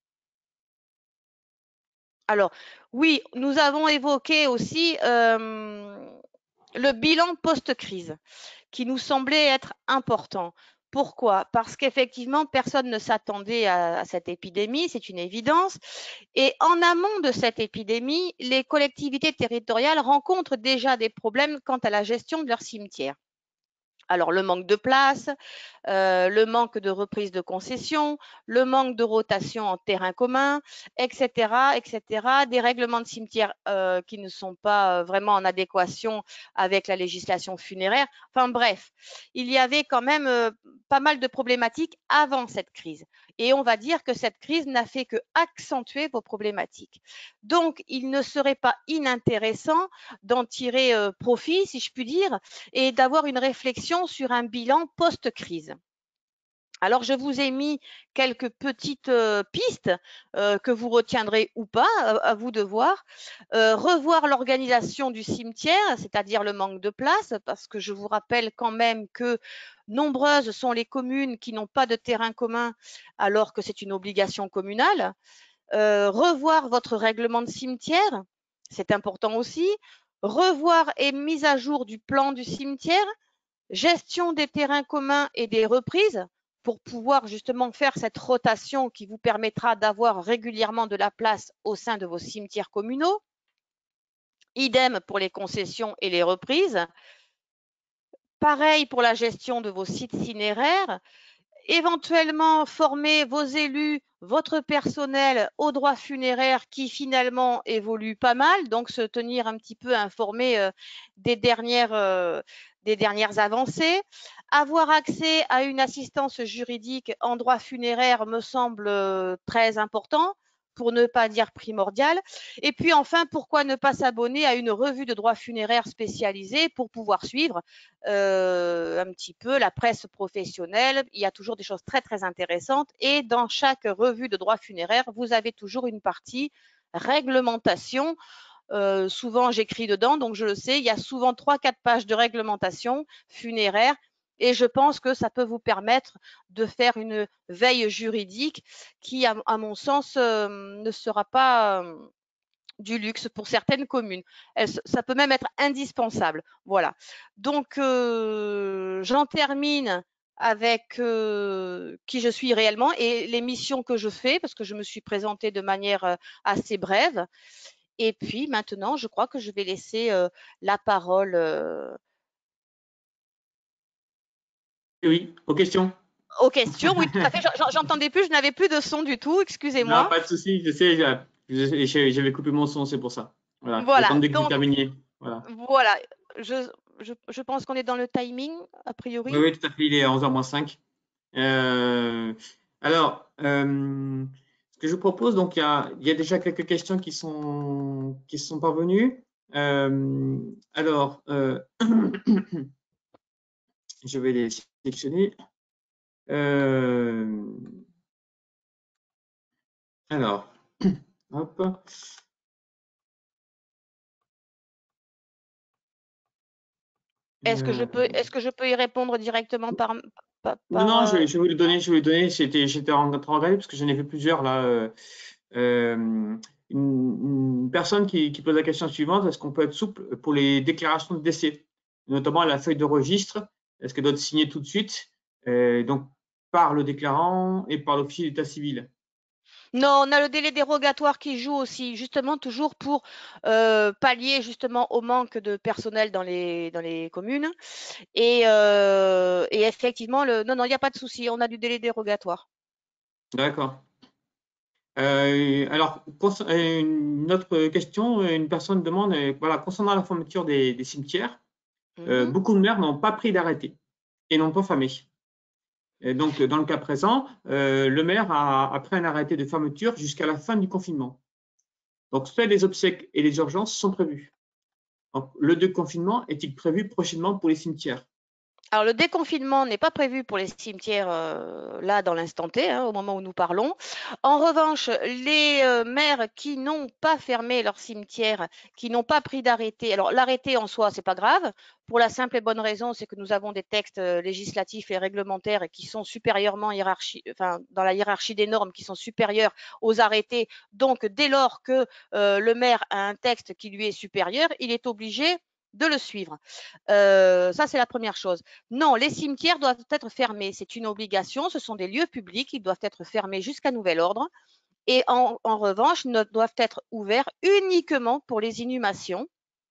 Alors, oui, nous avons évoqué aussi euh, le bilan post-crise, qui nous semblait être important. Pourquoi? Parce qu'effectivement, personne ne s'attendait à, à cette épidémie, c'est une évidence. Et en amont de cette épidémie, les collectivités territoriales rencontrent déjà des problèmes quant à la gestion de leurs cimetières. Alors, le manque de place, euh, le manque de reprise de concessions, le manque de rotation en terrain commun, et cetera, et cetera. Des règlements de cimetière euh, qui ne sont pas vraiment en adéquation avec la législation funéraire. Enfin bref, il y avait quand même euh, pas mal de problématiques avant cette crise. Et on va dire que cette crise n'a fait que accentuer vos problématiques. Donc, il ne serait pas inintéressant d'en tirer euh, profit, si je puis dire, et d'avoir une réflexion sur un bilan post-crise. Alors, je vous ai mis quelques petites euh, pistes euh, que vous retiendrez ou pas, à, à vous de voir. Euh, revoir l'organisation du cimetière, c'est-à-dire le manque de place, parce que je vous rappelle quand même que nombreuses sont les communes qui n'ont pas de terrain commun alors que c'est une obligation communale. Euh, revoir votre règlement de cimetière, c'est important aussi. Revoir et mise à jour du plan du cimetière, gestion des terrains communs et des reprises pour pouvoir justement faire cette rotation qui vous permettra d'avoir régulièrement de la place au sein de vos cimetières communaux. Idem pour les concessions et les reprises. Pareil pour la gestion de vos sites cinéraires. Éventuellement former vos élus, votre personnel au droit funéraire qui finalement évolue pas mal, donc se tenir un petit peu informé euh, des dernières, euh, des dernières avancées. Avoir accès à une assistance juridique en droit funéraire me semble euh, très important, pour ne pas dire primordial. Et puis enfin, pourquoi ne pas s'abonner à une revue de droit funéraire spécialisée pour pouvoir suivre euh, un petit peu la presse professionnelle. Il y a toujours des choses très très intéressantes et dans chaque revue de droit funéraire, vous avez toujours une partie réglementation. Euh, souvent j'écris dedans, donc je le sais, il y a souvent trois quatre pages de réglementation funéraire. Et je pense que ça peut vous permettre de faire une veille juridique qui, à, à mon sens, euh, ne sera pas euh, du luxe pour certaines communes. Elle, ça peut même être indispensable. Voilà. Donc, euh, j'en termine avec euh, qui je suis réellement et les missions que je fais, parce que je me suis présentée de manière euh, assez brève. Et puis maintenant, je crois que je vais laisser euh, la parole. Euh, Oui, aux questions. aux questions, oui, tout à fait. J'entendais plus, je n'avais plus de son du tout, excusez-moi. Non, pas de souci, je sais, j'avais coupé mon son, c'est pour ça. Voilà, Voilà, j'attendais que vous donc, terminiez. Voilà. voilà. Je, je, je pense qu'on est dans le timing, a priori. Oui, oui, tout à fait, il est à onze heures moins cinq. Euh, alors, euh, ce que je vous propose, donc, il y a, il y a déjà quelques questions qui sont, qui sont parvenues. Euh, alors, euh, je vais les sélectionner. Euh, alors, hop. Est-ce que je peux, est-ce que je peux y répondre directement par, par, Non, non, je, euh, je vais vous le donner, je vais vous le donner. J'étais, j'étais en train de regarder parce que j'en ai vu plusieurs là. Euh, euh, une, une personne qui, qui pose la question suivante, est-ce qu'on peut être souple pour les déclarations de décès, notamment la feuille de registre, est-ce qu'elle doit être signée tout de suite, euh, donc par le déclarant et par l'officier d'état civil? Non, on a le délai dérogatoire qui joue aussi, justement, toujours pour euh, pallier justement au manque de personnel dans les, dans les communes. Et, euh, et effectivement, le, non, non, il n'y a pas de souci, on a du délai dérogatoire. D'accord. Euh, alors, cons- euh, une autre question, une personne demande, euh, voilà, concernant la fermeture des, des cimetières, euh, Mhm. beaucoup de maires n'ont pas pris d'arrêté et n'ont pas fermé. Et donc, dans le cas présent, euh, le maire a, a pris un arrêté de fermeture jusqu'à la fin du confinement. Donc, seuls les obsèques et les urgences sont prévus. Donc, le déconfinement est-il prévu prochainement pour les cimetières? Alors, le déconfinement n'est pas prévu pour les cimetières euh, là dans l'instant T, hein, au moment où nous parlons. En revanche, les euh, maires qui n'ont pas fermé leur cimetière, qui n'ont pas pris d'arrêté, alors l'arrêté en soi, c'est pas grave, pour la simple et bonne raison, c'est que nous avons des textes euh, législatifs et réglementaires qui sont supérieurement hiérarchie, enfin, dans la hiérarchie des normes, qui sont supérieurs aux arrêtés. Donc, dès lors que euh, le maire a un texte qui lui est supérieur, il est obligé de le suivre. Euh, ça, c'est la première chose. Non, les cimetières doivent être fermés. C'est une obligation. Ce sont des lieux publics. Ils doivent être fermés jusqu'à nouvel ordre. Et en, en revanche, ne doivent être ouverts uniquement pour les inhumations.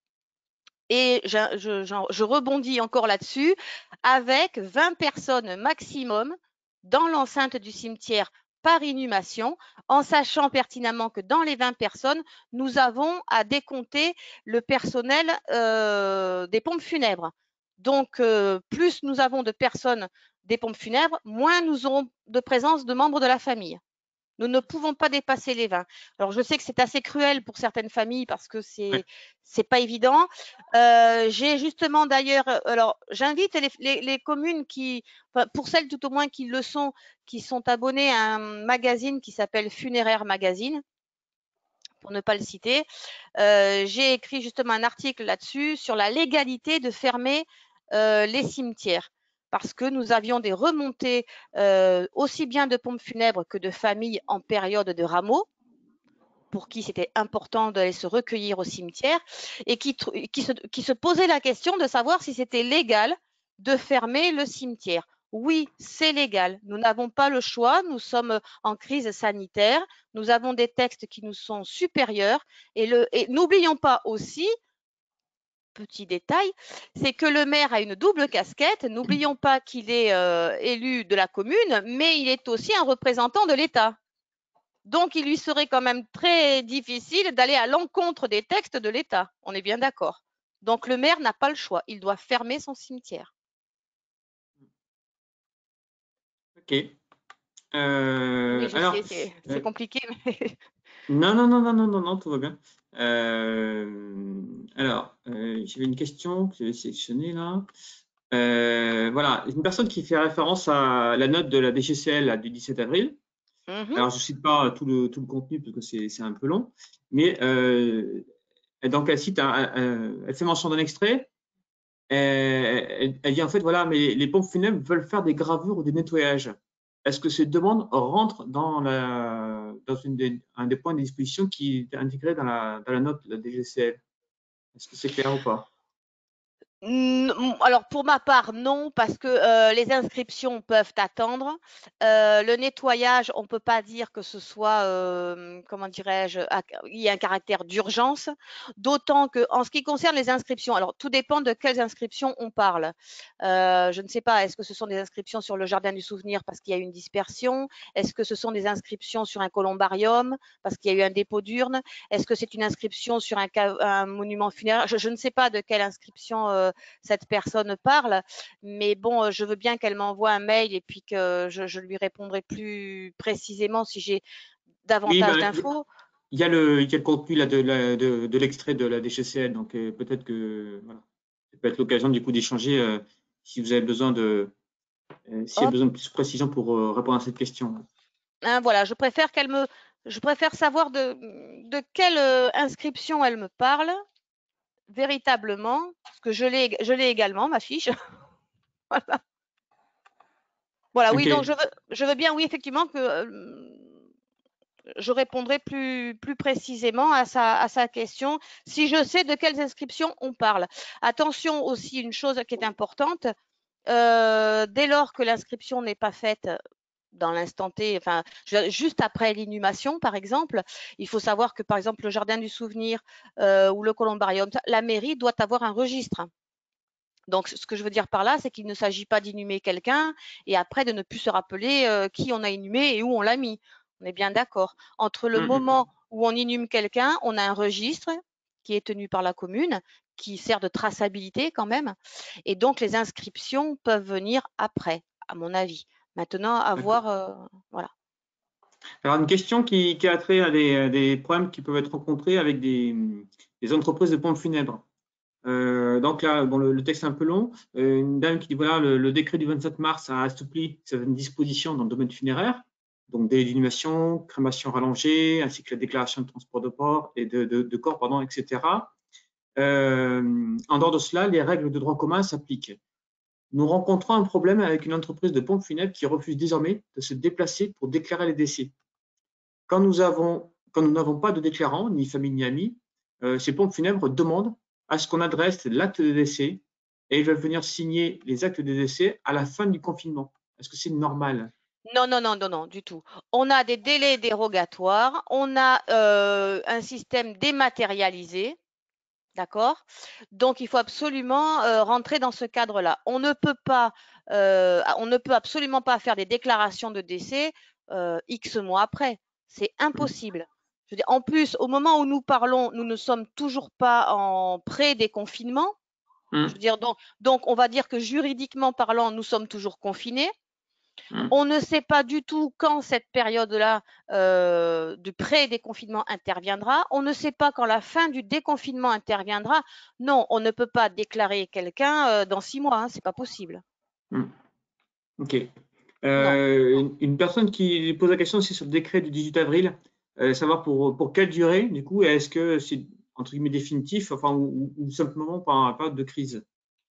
Et je, je, je, je rebondis encore là-dessus, avec vingt personnes maximum dans l'enceinte du cimetière par inhumation, en sachant pertinemment que dans les vingt personnes, nous avons à décompter le personnel euh, des pompes funèbres. Donc, euh, plus nous avons de personnes des pompes funèbres, moins nous aurons de présence de membres de la famille. Nous ne pouvons pas dépasser les vingt. Alors, je sais que c'est assez cruel pour certaines familles parce que c'est c'est pas évident. Euh, j'ai justement d'ailleurs, alors j'invite les, les, les communes qui, enfin, pour celles tout au moins qui le sont, qui sont abonnées à un magazine qui s'appelle Funéraire Magazine, pour ne pas le citer. Euh, j'ai écrit justement un article là-dessus sur la légalité de fermer euh, les cimetières, parce que nous avions des remontées euh, aussi bien de pompes funèbres que de familles en période de rameaux, pour qui c'était important d'aller se recueillir au cimetière, et qui, qui, se, qui se posaient la question de savoir si c'était légal de fermer le cimetière. Oui, c'est légal. Nous n'avons pas le choix. Nous sommes en crise sanitaire. Nous avons des textes qui nous sont supérieurs. Et, le, et n'oublions pas aussi, petit détail, c'est que le maire a une double casquette. N'oublions pas qu'il est euh, élu de la commune, mais il est aussi un représentant de l'État. Donc, il lui serait quand même très difficile d'aller à l'encontre des textes de l'État. On est bien d'accord. Donc, le maire n'a pas le choix. Il doit fermer son cimetière. Ok. Euh, Oui, je sais, alors, c'est euh, compliqué. Mais... non, non, non, non, non, non, non, tout va bien. Euh, alors, euh, j'avais une question que j'avais sélectionnée là. Euh, voilà, une personne qui fait référence à la note de la D G C L là, du dix-sept avril. mm-hmm. Alors, je ne cite pas tout le, tout le contenu parce que c'est un peu long, mais euh, donc elle cite, un, un, elle fait mention d'un extrait. Elle, elle dit en fait, voilà, mais les pompes funèbres veulent faire des gravures ou des nettoyages. Est-ce que ces demandes rentrent dans, la, dans une des, un des points de disposition qui est intégré dans la, dans la note de la D G C L? Est-ce que c'est clair ou pas? Alors pour ma part, non, parce que euh, les inscriptions peuvent attendre. Euh, le nettoyage, on ne peut pas dire que ce soit, euh, comment dirais-je, il y a un caractère d'urgence. D'autant que en ce qui concerne les inscriptions, alors tout dépend de quelles inscriptions on parle. Euh, je ne sais pas, est-ce que ce sont des inscriptions sur le jardin du souvenir parce qu'il y a eu une dispersion? Est-ce que ce sont des inscriptions sur un columbarium parce qu'il y a eu un dépôt d'urne? Est-ce que c'est une inscription sur un, un monument funéraire? je, je ne sais pas de quelle inscription euh, cette personne parle, mais bon, euh, je veux bien qu'elle m'envoie un mail et puis que je, je lui répondrai plus précisément si j'ai Oui, davantage ben, d'infos. il y a le, il y a le contenu là, de, la- de, de l'extrait de la D G C L, donc euh, peut-être que voilà, ça peut être l'occasion du coup d'échanger euh, si vous avez besoin de, euh, s'il y a Hop, besoin de plus de précision pour euh, répondre à cette question. hein, voilà, je préfère qu'elle me, je préfère savoir de, de quelle euh, inscription elle me parle véritablement, parce que je l'ai, je l'ai également ma fiche. Voilà. Voilà, Ok. oui, donc je veux, je veux bien, oui, effectivement, que euh, je répondrai plus, plus précisément à sa, à sa question si je sais de quelles inscriptions on parle. Attention aussi, une chose qui est importante, euh, dès lors que l'inscription n'est pas faite dans l'instant T, enfin, juste après l'inhumation, par exemple. Il faut savoir que, par exemple, le jardin du souvenir euh, ou le columbarium, la mairie doit avoir un registre. Donc, ce que je veux dire par là, c'est qu'il ne s'agit pas d'inhumer quelqu'un et après de ne plus se rappeler euh, qui on a inhumé et où on l'a mis. On est bien d'accord. Entre le Mmh, moment où on inhume quelqu'un, on a un registre qui est tenu par la commune, qui sert de traçabilité quand même. Et donc, les inscriptions peuvent venir après, à mon avis. Maintenant, à voir, euh, voilà. Alors, une question qui, qui a trait à des, à des problèmes qui peuvent être rencontrés avec des, des entreprises de pompes funèbres. Euh, donc là, bon, le, le texte est un peu long. Euh, une dame qui dit voilà, le, le décret du vingt-sept mars a assoupli certaines dispositions dans le domaine funéraire, donc délai d'inhumation, crémation rallongée, ainsi que la déclaration de transport de, port et de, de, de corps, pardon, et cetera. Euh, en dehors de cela, les règles de droit commun s'appliquent. Nous rencontrons un problème avec une entreprise de pompes funèbres qui refuse désormais de se déplacer pour déclarer les décès. Quand nous avons, quand nous n'avons pas de déclarant, ni famille ni amis, euh, ces pompes funèbres demandent à ce qu'on adresse l'acte de décès et ils veulent venir signer les actes de décès à la fin du confinement. Est-ce que c'est normal? Non, non, non, non, non, du tout. On a des délais dérogatoires, on a euh, un système dématérialisé, d'accord? Donc, il faut absolument euh, rentrer dans ce cadre-là. On ne peut pas, euh, on ne peut absolument pas faire des déclarations de décès euh, X mois après. C'est impossible. Je veux dire, en plus, au moment où nous parlons, nous ne sommes toujours pas en pré-déconfinement. Mmh. Je veux dire, donc, donc, on va dire que juridiquement parlant, nous sommes toujours confinés. Mmh. On ne sait pas du tout quand cette période-là euh, du pré-déconfinement interviendra. On ne sait pas quand la fin du déconfinement interviendra. Non, on ne peut pas déclarer quelqu'un euh, dans six mois. Hein, c'est pas possible. Mmh. Ok. Non. Euh, une, une personne qui pose la question aussi sur le décret du dix-huit avril, euh, savoir pour, pour quelle durée, du coup, est-ce que c'est entre guillemets définitif, enfin, ou, ou simplement par un période de crise?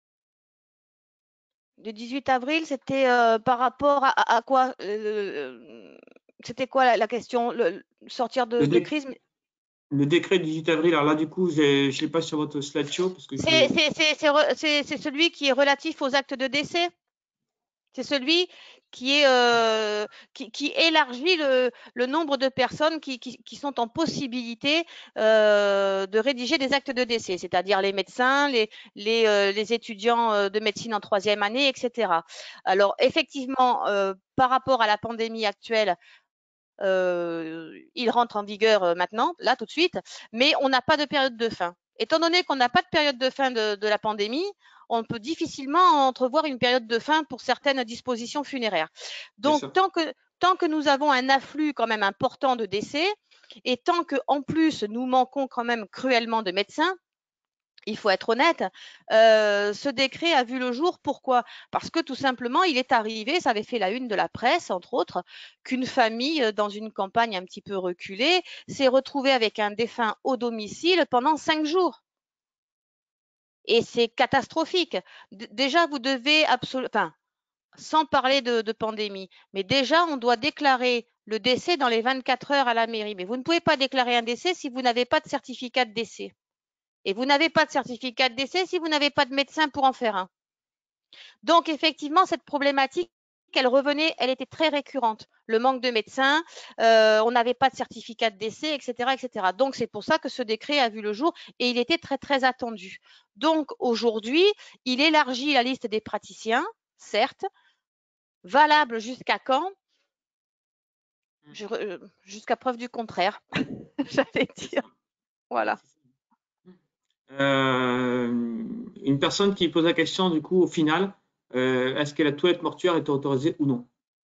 Le dix-huit avril, c'était euh, par rapport à, à, à quoi euh, C'était quoi la, la question le, Sortir de, Le, de dé- crise? le décret du dix-huit avril, alors là, du coup, j'ai- je ne l'ai pas sur votre slideshow parce que C'est je. c'est- c'est- c'est re- c'est- c'est celui qui est relatif aux actes de décès. C'est celui qui, est, euh, qui, qui élargit le, le nombre de personnes qui, qui, qui sont en possibilité euh, de rédiger des actes de décès, c'est-à-dire les médecins, les, les, euh, les étudiants euh, de médecine en troisième année, et cetera. Alors, effectivement, euh, par rapport à la pandémie actuelle, euh, il rentre en vigueur euh, maintenant, là, tout de suite, mais on n'a pas de période de fin. Étant donné qu'on n'a pas de période de fin de, de la pandémie, on peut difficilement entrevoir une période de fin pour certaines dispositions funéraires. Bien Donc, sûr. tant que, tant que nous avons un afflux quand même important de décès, et tant que en plus nous manquons quand même cruellement de médecins, il faut être honnête, euh, ce décret a vu le jour. Pourquoi? Parce que tout simplement, il est arrivé, ça avait fait la une de la presse, entre autres, qu'une famille, euh, dans une campagne un petit peu reculée, s'est retrouvée avec un défunt au domicile pendant cinq jours. Et c'est catastrophique. D- déjà, vous devez absolument, enfin, sans parler de, de pandémie, mais déjà, on doit déclarer le décès dans les vingt-quatre heures à la mairie. Mais vous ne pouvez pas déclarer un décès si vous n'avez pas de certificat de décès. Et vous n'avez pas de certificat de décès si vous n'avez pas de médecin pour en faire un. Donc, effectivement, cette problématique, elle revenait, elle était très récurrente. Le manque de médecins, euh, on n'avait pas de certificat de décès, et cetera, et cetera. Donc, c'est pour ça que ce décret a vu le jour et il était très, très attendu. Donc, aujourd'hui, il élargit la liste des praticiens, certes, valable jusqu'à quand? euh, Jusqu'à preuve du contraire, j'allais dire. Voilà. Euh, une personne qui pose la question, du coup, au final, euh, est-ce que la toilette mortuaire est autorisée ou non?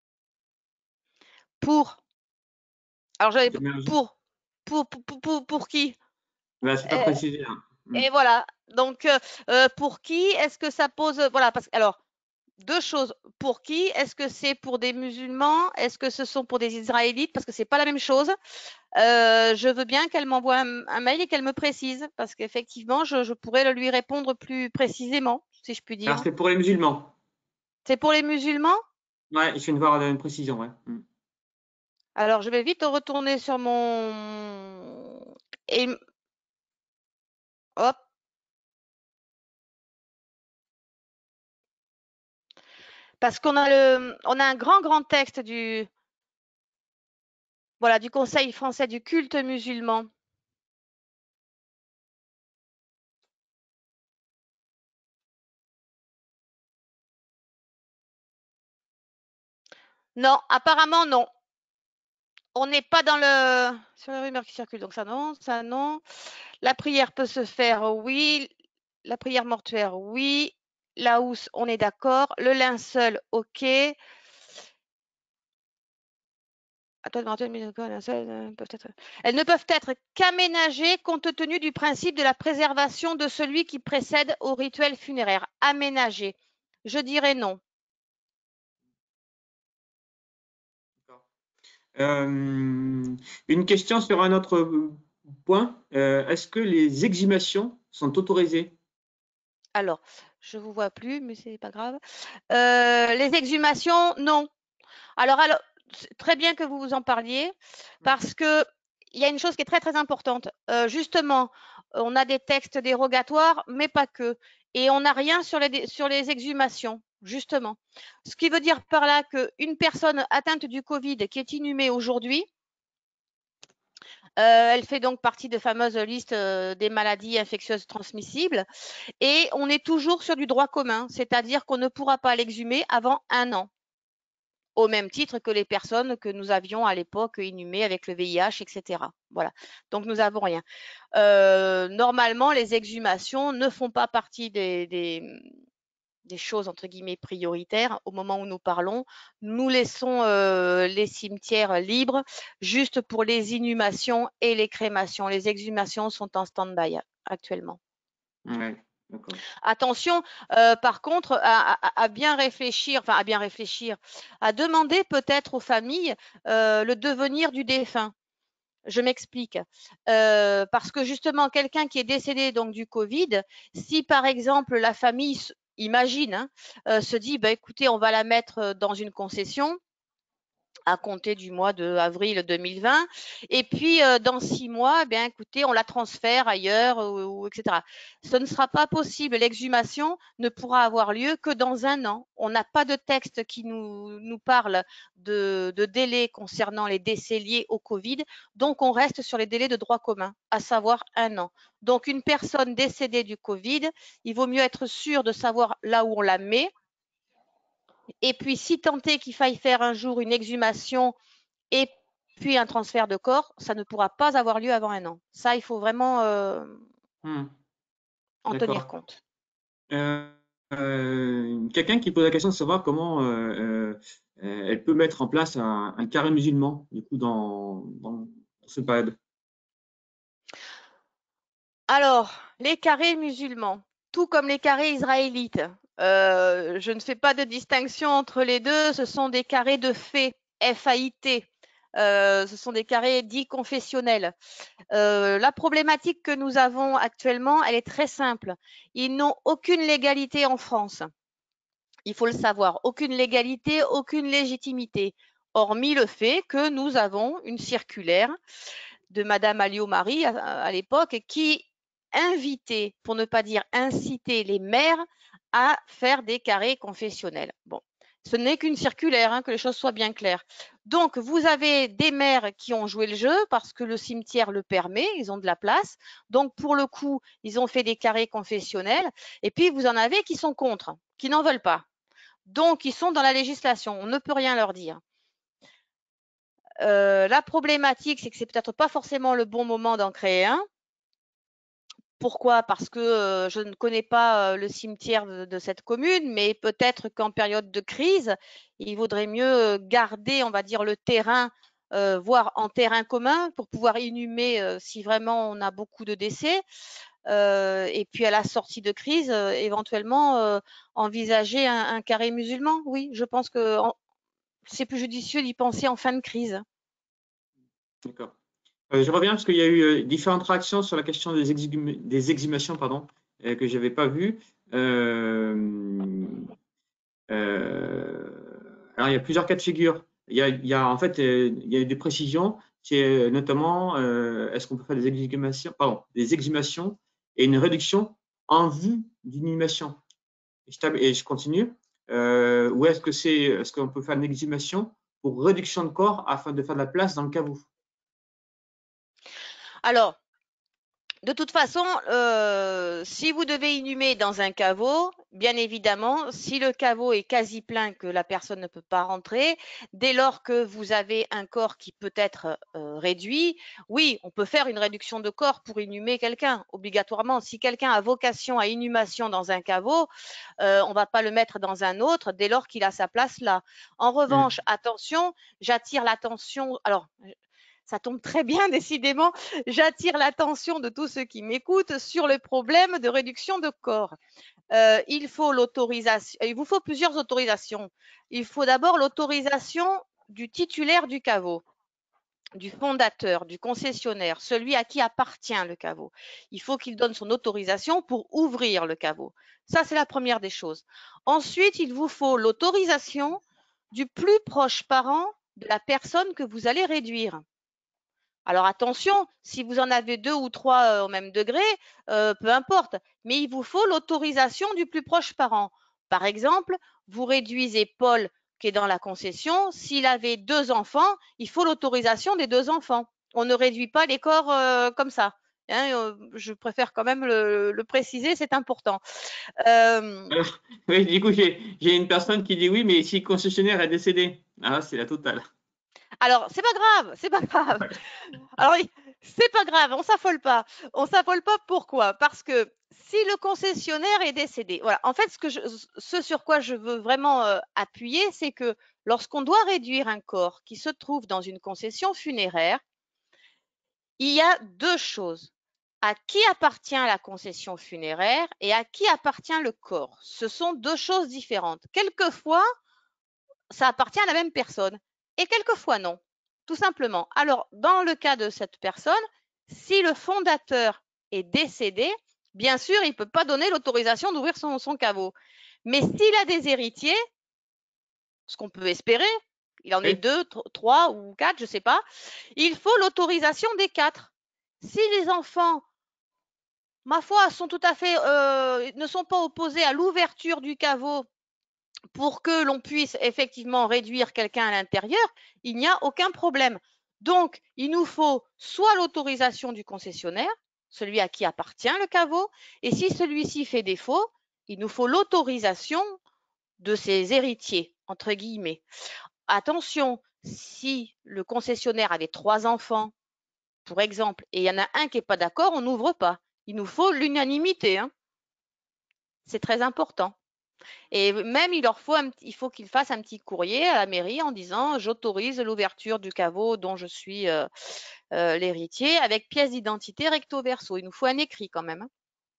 Pour, alors j'avais C'est bien. pour, pour, pour, pour, pour qui? Là, c'est pas Euh, précisé, hein. Mm. Et voilà. Donc, euh, euh, pour qui est-ce que ça pose, voilà, parce que, alors, deux choses. Pour qui? Est-ce que c'est pour des musulmans? Est-ce que ce sont pour des Israélites? Parce que c'est pas la même chose. Euh, je veux bien qu'elle m'envoie un, un mail et qu'elle me précise, parce qu'effectivement, je, je pourrais lui répondre plus précisément, si je puis Alors, dire. c'est pour les musulmans. C'est pour les musulmans? Ouais, je viens de voir une précision, ouais. Mm. Alors, je vais vite retourner sur mon... Et... Hop. Parce qu'on a, le, on a un grand, grand texte du, voilà, du Conseil français du culte musulman. Non, apparemment non. On n'est pas dans le sur les rumeurs qui circulent, donc ça non, ça non. La prière peut se faire, oui. La prière mortuaire, oui. La housse, on est d'accord. Le linceul, ok. Elles ne peuvent être qu'aménagées compte tenu du principe de la préservation de celui qui précède au rituel funéraire. Aménagées. Je dirais non. Euh, une question sur un autre point. Euh, Est-ce que les exhumations sont autorisées? Alors, je ne vous vois plus, mais c'est pas grave. Euh, les exhumations, non. Alors, alors très bien que vous vous en parliez, parce que il y a une chose qui est très très importante. Euh, justement, on a des textes dérogatoires, mais pas que. Et on n'a rien sur les, sur les exhumations, justement. Ce qui veut dire par là qu'une personne atteinte du Covid qui est inhumée aujourd'hui, euh, elle fait donc partie de fameuses listes euh, des maladies infectieuses transmissibles. Et on est toujours sur du droit commun, c'est-à-dire qu'on ne pourra pas l'exhumer avant un an, au même titre que les personnes que nous avions à l'époque inhumées avec le V I H, et cetera. Voilà. Donc nous n'avons rien. Euh, normalement, les exhumations ne font pas partie des, des, des choses entre guillemets prioritaires au moment où nous parlons. Nous laissons euh, les cimetières libres juste pour les inhumations et les crémations. Les exhumations sont en stand-by actuellement. Ouais, d'accord. Attention, euh, par contre, à, à, à, bien réfléchir, enfin à bien réfléchir, à demander peut-être aux familles euh, le devenir du défunt. Je m'explique. Euh, parce que justement, quelqu'un qui est décédé donc du Covid, si par exemple la famille, imagine, hein, euh, se dit, bah, écoutez, on va la mettre dans une concession à compter du mois de avril deux mille vingt. Et puis, euh, dans six mois, eh bien, écoutez, on la transfère ailleurs, ou, ou, et cetera. Ce ne sera pas possible. L'exhumation ne pourra avoir lieu que dans un an. On n'a pas de texte qui nous, nous parle de, de délai concernant les décès liés au Covid. Donc, on reste sur les délais de droit commun, à savoir un an. Donc, une personne décédée du Covid, il vaut mieux être sûr de savoir là où on la met. Et puis, si tant est qu'il faille faire un jour une exhumation et puis un transfert de corps, ça ne pourra pas avoir lieu avant un an. Ça, il faut vraiment euh, Hmm, en tenir d'accord. compte. Euh, euh, quelqu'un qui pose la question de savoir comment euh, euh, elle peut mettre en place un, un carré musulman, du coup, dans, dans, dans ce période. Alors, les carrés musulmans, tout comme les carrés israélites, euh, je ne fais pas de distinction entre les deux, ce sont des carrés de fait, F A I T. Euh, ce sont des carrés dits confessionnels. Euh, la problématique que nous avons actuellement, elle est très simple. Ils n'ont aucune légalité en France. Il faut le savoir, aucune légalité, aucune légitimité, hormis le fait que nous avons une circulaire de Madame Alliot-Marie à, à l'époque qui invitait, pour ne pas dire incitait les maires à faire des carrés confessionnels. Bon, ce n'est qu'une circulaire, hein, que les choses soient bien claires. Donc, vous avez des maires qui ont joué le jeu parce que le cimetière le permet, ils ont de la place. Donc, pour le coup, ils ont fait des carrés confessionnels. Et puis, vous en avez qui sont contre, qui n'en veulent pas. Donc, ils sont dans la législation, on ne peut rien leur dire. Euh, la problématique, c'est que c'est peut-être pas forcément le bon moment d'en créer un. Pourquoi? Parce que euh, je ne connais pas euh, le cimetière de, de cette commune, mais peut-être qu'en période de crise, il vaudrait mieux garder, on va dire, le terrain, euh, voire en terrain commun, pour pouvoir inhumer euh, si vraiment on a beaucoup de décès. Euh, et puis à la sortie de crise, euh, éventuellement euh, envisager un, un carré musulman. Oui, je pense que en, c'est plus judicieux d'y penser en fin de crise. D'accord. Euh, je reviens parce qu'il y a eu euh, différentes réactions sur la question des, exhum des exhumations pardon, euh, que je n'avais pas vues. Euh, euh, alors, il y a plusieurs cas de figure. Il y a, il y a en fait, euh, il y a eu des précisions, c'est notamment euh, est-ce qu'on peut faire des exhumations, pardon, des exhumations et une réduction en vue d'une inhumation. Et je, et je continue. euh, ou est-ce que c'est, est-ce qu'on peut faire une exhumation pour réduction de corps afin de faire de la place dans le caveau? Alors, de toute façon, euh, si vous devez inhumer dans un caveau, bien évidemment, si le caveau est quasi plein, que la personne ne peut pas rentrer, dès lors que vous avez un corps qui peut être euh, réduit, oui, on peut faire une réduction de corps pour inhumer quelqu'un, obligatoirement. Si quelqu'un a vocation à inhumation dans un caveau, euh, on ne va pas le mettre dans un autre dès lors qu'il a sa place là. En revanche, Mmh. attention, j'attire l'attention. Alors, ça tombe très bien, décidément. J'attire l'attention de tous ceux qui m'écoutent sur le problème de réduction de corps. Euh, il faut l'autorisation, il vous faut plusieurs autorisations. Il faut d'abord l'autorisation du titulaire du caveau, du fondateur, du concessionnaire, celui à qui appartient le caveau. Il faut qu'il donne son autorisation pour ouvrir le caveau. Ça, c'est la première des choses. Ensuite, il vous faut l'autorisation du plus proche parent de la personne que vous allez réduire. Alors attention, si vous en avez deux ou trois euh, au même degré, euh, peu importe, mais il vous faut l'autorisation du plus proche parent. Par exemple, vous réduisez Paul qui est dans la concession, s'il avait deux enfants, il faut l'autorisation des deux enfants. On ne réduit pas les corps euh, comme ça. Hein, euh, je préfère quand même le, le préciser, c'est important. Euh, Alors, oui, du coup, j'ai j'ai une personne qui dit oui, mais si le concessionnaire est décédé, ah, c'est la totale. alors, c'est pas grave, c'est pas grave. Alors, c'est pas grave, on s'affole pas. On s'affole pas, pourquoi? Parce que si le concessionnaire est décédé, voilà. En fait, ce, que je, ce sur quoi je veux vraiment euh, appuyer, c'est que lorsqu'on doit réduire un corps qui se trouve dans une concession funéraire, il y a deux choses. À qui appartient la concession funéraire et à qui appartient le corps? Ce sont deux choses différentes. Quelquefois, ça appartient à la même personne et quelquefois non, tout simplement. Alors, dans le cas de cette personne, si le fondateur est décédé, bien sûr, il ne peut pas donner l'autorisation d'ouvrir son, son caveau. Mais s'il a des héritiers, ce qu'on peut espérer, il en est Oui. deux, trois ou quatre, je ne sais pas, il faut l'autorisation des quatre. Si les enfants, ma foi, sont tout à fait, euh, ne sont pas opposés à l'ouverture du caveau pour que l'on puisse effectivement réduire quelqu'un à l'intérieur, il n'y a aucun problème. Donc, il nous faut soit l'autorisation du concessionnaire, celui à qui appartient le caveau, et si celui-ci fait défaut, il nous faut l'autorisation de ses héritiers, entre guillemets. Attention, si le concessionnaire avait trois enfants, pour exemple, et il y en a un qui n'est pas d'accord, on n'ouvre pas. Il nous faut l'unanimité. Hein. C'est très important. Et même, il leur faut, un, il faut qu'ils fassent un petit courrier à la mairie en disant j'autorise l'ouverture du caveau dont je suis euh, euh, l'héritier avec pièce d'identité recto verso. Il nous faut un écrit quand même. Hein.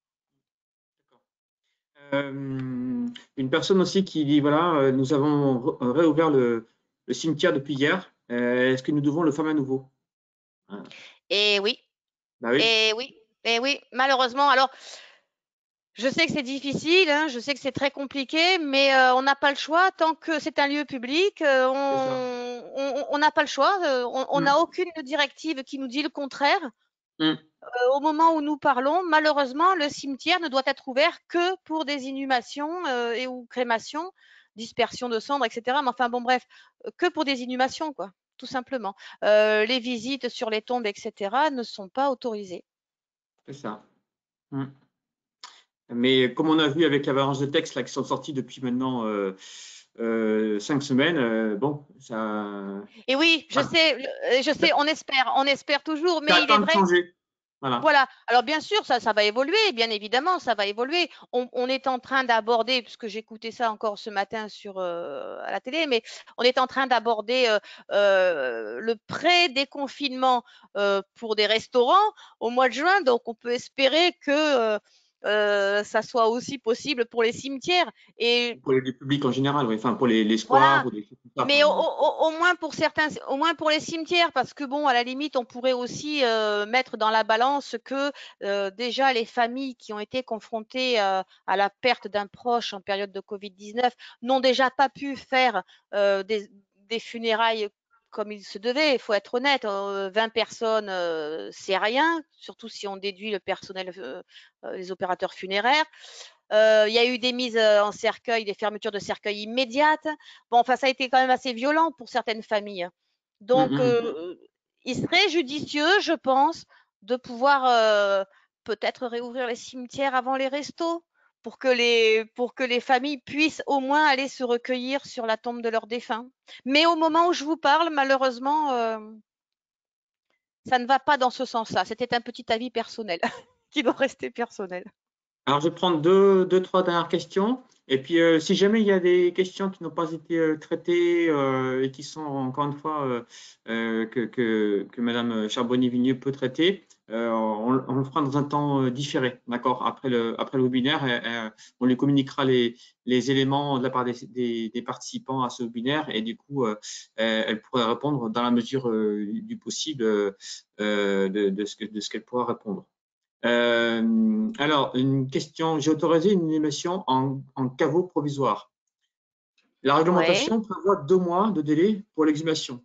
Euh, une personne aussi qui dit voilà, euh, nous avons réouvert le, le cimetière depuis hier. Euh, Est-ce que nous devons le fermer à nouveau? Voilà. Et oui, Bah oui, et oui, et oui, malheureusement. Alors, je sais que c'est difficile, hein, je sais que c'est très compliqué, mais euh, on n'a pas le choix. Tant que c'est un lieu public, euh, c'est ça. on n'a pas le choix. Euh, on n'a Mm. aucune directive qui nous dit le contraire. Mm. Euh, au moment où nous parlons, malheureusement, le cimetière ne doit être ouvert que pour des inhumations euh, et ou crémations, dispersion de cendres, et cetera. Mais enfin, bon, bref, que pour des inhumations, quoi, tout simplement. Euh, les visites sur les tombes, et cetera, ne sont pas autorisées. C'est ça. Mm. Mais comme on a vu avec l'avalanche de textes là, qui sont sortis depuis maintenant euh, euh, cinq semaines, euh, bon, ça. Et oui, je Ah, sais, je sais, on espère, on espère toujours, mais ça il est attend de vrai. changer. Voilà. Voilà. Alors bien sûr, ça, ça va évoluer, bien évidemment, ça va évoluer. On, on est en train d'aborder, puisque j'écoutais ça encore ce matin sur euh, à la télé, mais on est en train d'aborder euh, euh, le pré-déconfinement euh, pour des restaurants au mois de juin. Donc on peut espérer que euh, euh, ça soit aussi possible pour les cimetières. Et Pour les publics en général, oui. Enfin, pour les, les squares voilà. ou des choses comme ça, par Mais au, exemple. au, au moins pour certains, au moins pour les cimetières, parce que bon, à la limite, on pourrait aussi euh, mettre dans la balance que euh, déjà les familles qui ont été confrontées euh, à la perte d'un proche en période de Covid dix-neuf n'ont déjà pas pu faire euh, des, des funérailles comme il se devait. Il faut être honnête, euh, vingt personnes, euh, c'est rien, surtout si on déduit le personnel, euh, les opérateurs funéraires. Euh, il y a eu des mises en cercueil, des fermetures de cercueil immédiates. Bon, enfin, ça a été quand même assez violent pour certaines familles. Donc, Mmh, mmh. euh, il serait judicieux, je pense, de pouvoir euh, peut-être réouvrir les cimetières avant les restos pour que les, pour que les familles puissent au moins aller se recueillir sur la tombe de leurs défunts. Mais au moment où je vous parle, malheureusement, euh, ça ne va pas dans ce sens-là. C'était un petit avis personnel qui doit rester personnel. Alors, je vais prendre deux, deux, trois dernières questions. Et puis, euh, si jamais il y a des questions qui n'ont pas été euh, traitées euh, et qui sont, encore une fois, euh, euh, que, que, que Madame Charbonnier-Vigneux peut traiter, euh, on, on le fera dans un temps euh, différé, d'accord, après le, après le webinaire. Et, et, on lui communiquera les, les éléments de la part des, des, des participants à ce webinaire et du coup, euh, elle pourrait répondre dans la mesure euh, du possible euh, de, de ce que, de ce qu'elle pourra répondre. Euh, alors, une question, j'ai autorisé une inhumation en, en caveau provisoire. La Ouais, réglementation prévoit deux mois de délai pour l'exhumation.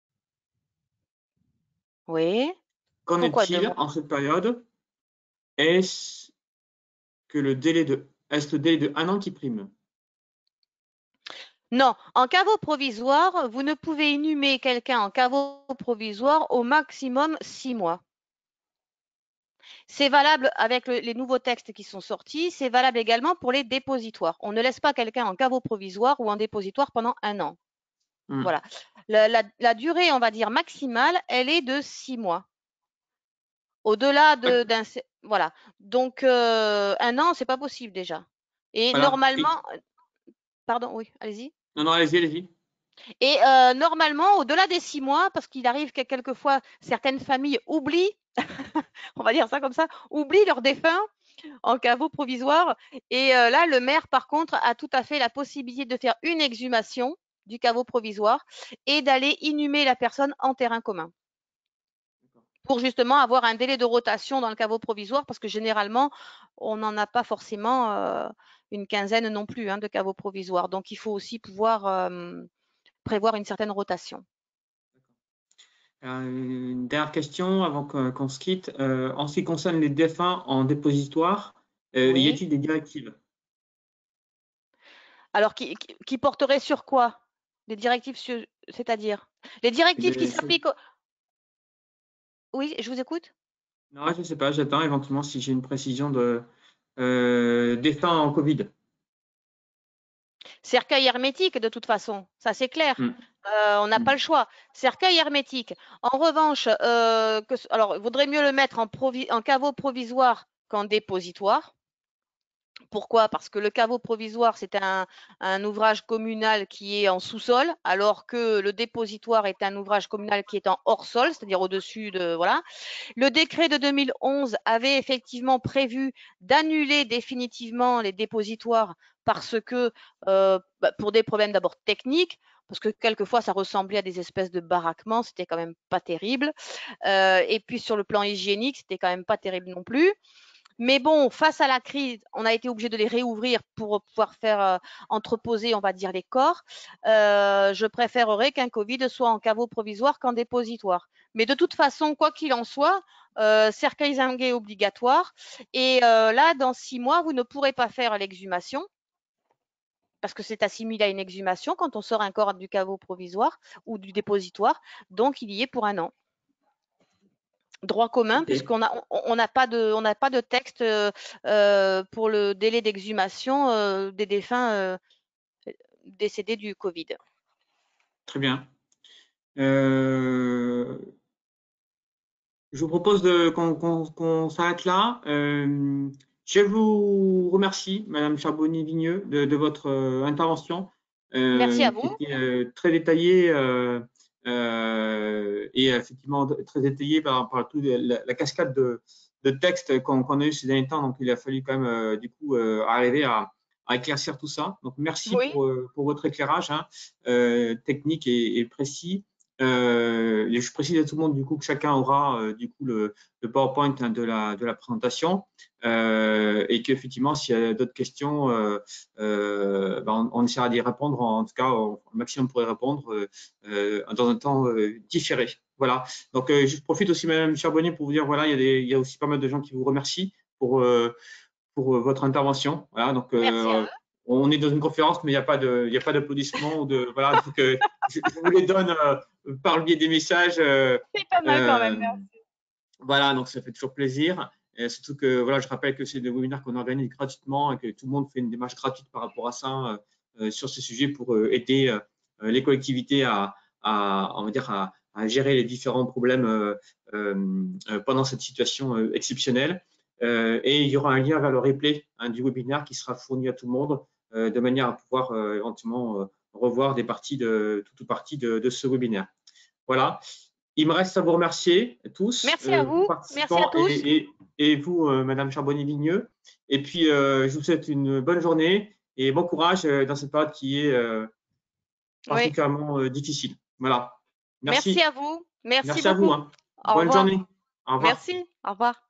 oui. Qu'en Pourquoi deux est-il mois? en cette période? Est-ce que le délai de, est-ce le délai de un an qui prime? Non, en caveau provisoire, vous ne pouvez inhumer quelqu'un en caveau provisoire au maximum six mois. C'est valable avec le, les nouveaux textes qui sont sortis, c'est valable également pour les dépositoires. On ne laisse pas quelqu'un en caveau provisoire ou en dépositoire pendant un an. Hmm. Voilà. La, la, la durée, on va dire, maximale, elle est de six mois. Au-delà d'un... Voilà. Donc, euh, un an, c'est pas possible déjà. Et Voilà. normalement... Pardon, oui, allez-y. Non, non, allez-y, allez-y. Et euh, normalement, au-delà des six mois, parce qu'il arrive que quelquefois certaines familles oublient, on va dire ça comme ça, oublient leurs défunts en caveau provisoire. Et euh, là, le maire, par contre, a tout à fait la possibilité de faire une exhumation du caveau provisoire et d'aller inhumer la personne en terrain commun. Pour justement avoir un délai de rotation dans le caveau provisoire, parce que généralement, on n'en a pas forcément euh, une quinzaine non plus hein, de caveaux provisoires. Donc, il faut aussi pouvoir euh, prévoir une certaine rotation. Euh, une dernière question avant qu'on qu'on se quitte. Euh, en ce qui concerne les défunts en dépositoire, euh, y Oui. a-t-il des directives? Alors, qui, qui, qui porterait sur quoi? Les directives, c'est-à-dire? Les directives qui Des- s'appliquent. Au... Oui, je vous écoute. Non, je ne sais pas, j'attends éventuellement si j'ai une précision de euh, défunts en Covid. Cercueil hermétique, de toute façon, ça c'est clair. Hmm. Euh, on n'a Hmm. pas le choix. Cercueil hermétique. En revanche, euh, que, alors, il vaudrait mieux le mettre en, provi en caveau provisoire qu'en dépositoire. Pourquoi? Parce que le caveau provisoire, c'est un, un ouvrage communal qui est en sous-sol, alors que le dépositoire est un ouvrage communal qui est en hors-sol, c'est-à-dire au-dessus de... Voilà. Le décret de deux mille onze avait effectivement prévu d'annuler définitivement les dépositoires parce que, euh, bah, pour des problèmes d'abord techniques, parce que quelquefois ça ressemblait à des espèces de baraquements, c'était quand même pas terrible. Euh, et puis sur le plan hygiénique, c'était quand même pas terrible non plus. Mais bon, face à la crise, on a été obligé de les réouvrir pour pouvoir faire euh, entreposer, on va dire, les corps. Euh, je préférerais qu'un Covid soit en caveau provisoire qu'en dépositoire. Mais de toute façon, quoi qu'il en soit, euh, cercueil zingué obligatoire. Et euh, là, dans six mois, vous ne pourrez pas faire l'exhumation parce que c'est assimilé à une exhumation quand on sort un corps du caveau provisoire ou du dépositoire. Donc, il y est pour un an. Droit commun, Ok. puisqu'on n'a on, on pas, de, on pas de texte euh, pour le délai d'exhumation euh, des défunts euh, décédés du Covid. Très bien. Euh, je vous propose de- qu'on qu'on- qu'on s'arrête là. Euh, je vous remercie, Madame Charbonnier-Vigneux, de, de votre euh, intervention Merci euh, à qui vous. était euh, très détaillée euh, euh, et effectivement très détaillée par, par toute la, la cascade de, de textes qu'on qu'on a eu ces derniers temps. Donc, il a fallu quand même euh, du coup euh, arriver à, à éclaircir tout ça. Donc, merci Oui, pour, euh, pour votre éclairage hein, euh, technique et, et précis. Euh, je précise à tout le monde du coup que chacun aura euh, du coup le, le PowerPoint hein, de, la, de la présentation euh, et qu'effectivement s'il y a d'autres questions, euh, euh, ben, on, on essaiera d'y répondre. En tout cas, au maximum pour y répondre euh, euh, dans un temps euh, différé. Voilà. Donc, euh, je profite aussi, Madame Charbonnier, pour vous dire voilà, il y, a des, il y a aussi pas mal de gens qui vous remercient pour euh, pour votre intervention. Voilà, donc, euh, on est dans une conférence, mais il n'y a pas de, il n'y a pas d'applaudissements ou de, voilà, donc, euh, je, je vous les donne euh, par le biais des messages. Euh, C'est pas mal quand même, merci. Voilà, donc ça fait toujours plaisir. Et surtout que, voilà, je rappelle que c'est des webinaires qu'on organise gratuitement et que tout le monde fait une démarche gratuite par rapport à ça euh, sur ce sujet pour euh, aider euh, les collectivités à, à, on va dire, à, à gérer les différents problèmes euh, euh, pendant cette situation euh, exceptionnelle. Euh, et il y aura un lien vers le replay hein, du webinaire qui sera fourni à tout le monde euh, de manière à pouvoir euh, éventuellement euh, revoir des parties de, toute ou partie de, de ce webinaire. Voilà. Il me reste à vous remercier tous. Merci à vous. Merci à tous. Et, et, et vous, euh, Madame Charbonnier-Vigneux. Et puis, euh, je vous souhaite une bonne journée et bon courage euh, dans cette période qui est euh, particulièrement oui. euh, difficile. Voilà. Merci. Merci à vous. Merci, Merci beaucoup. à vous. Hein. Bonne revoir. journée. Au revoir. Merci. Au revoir.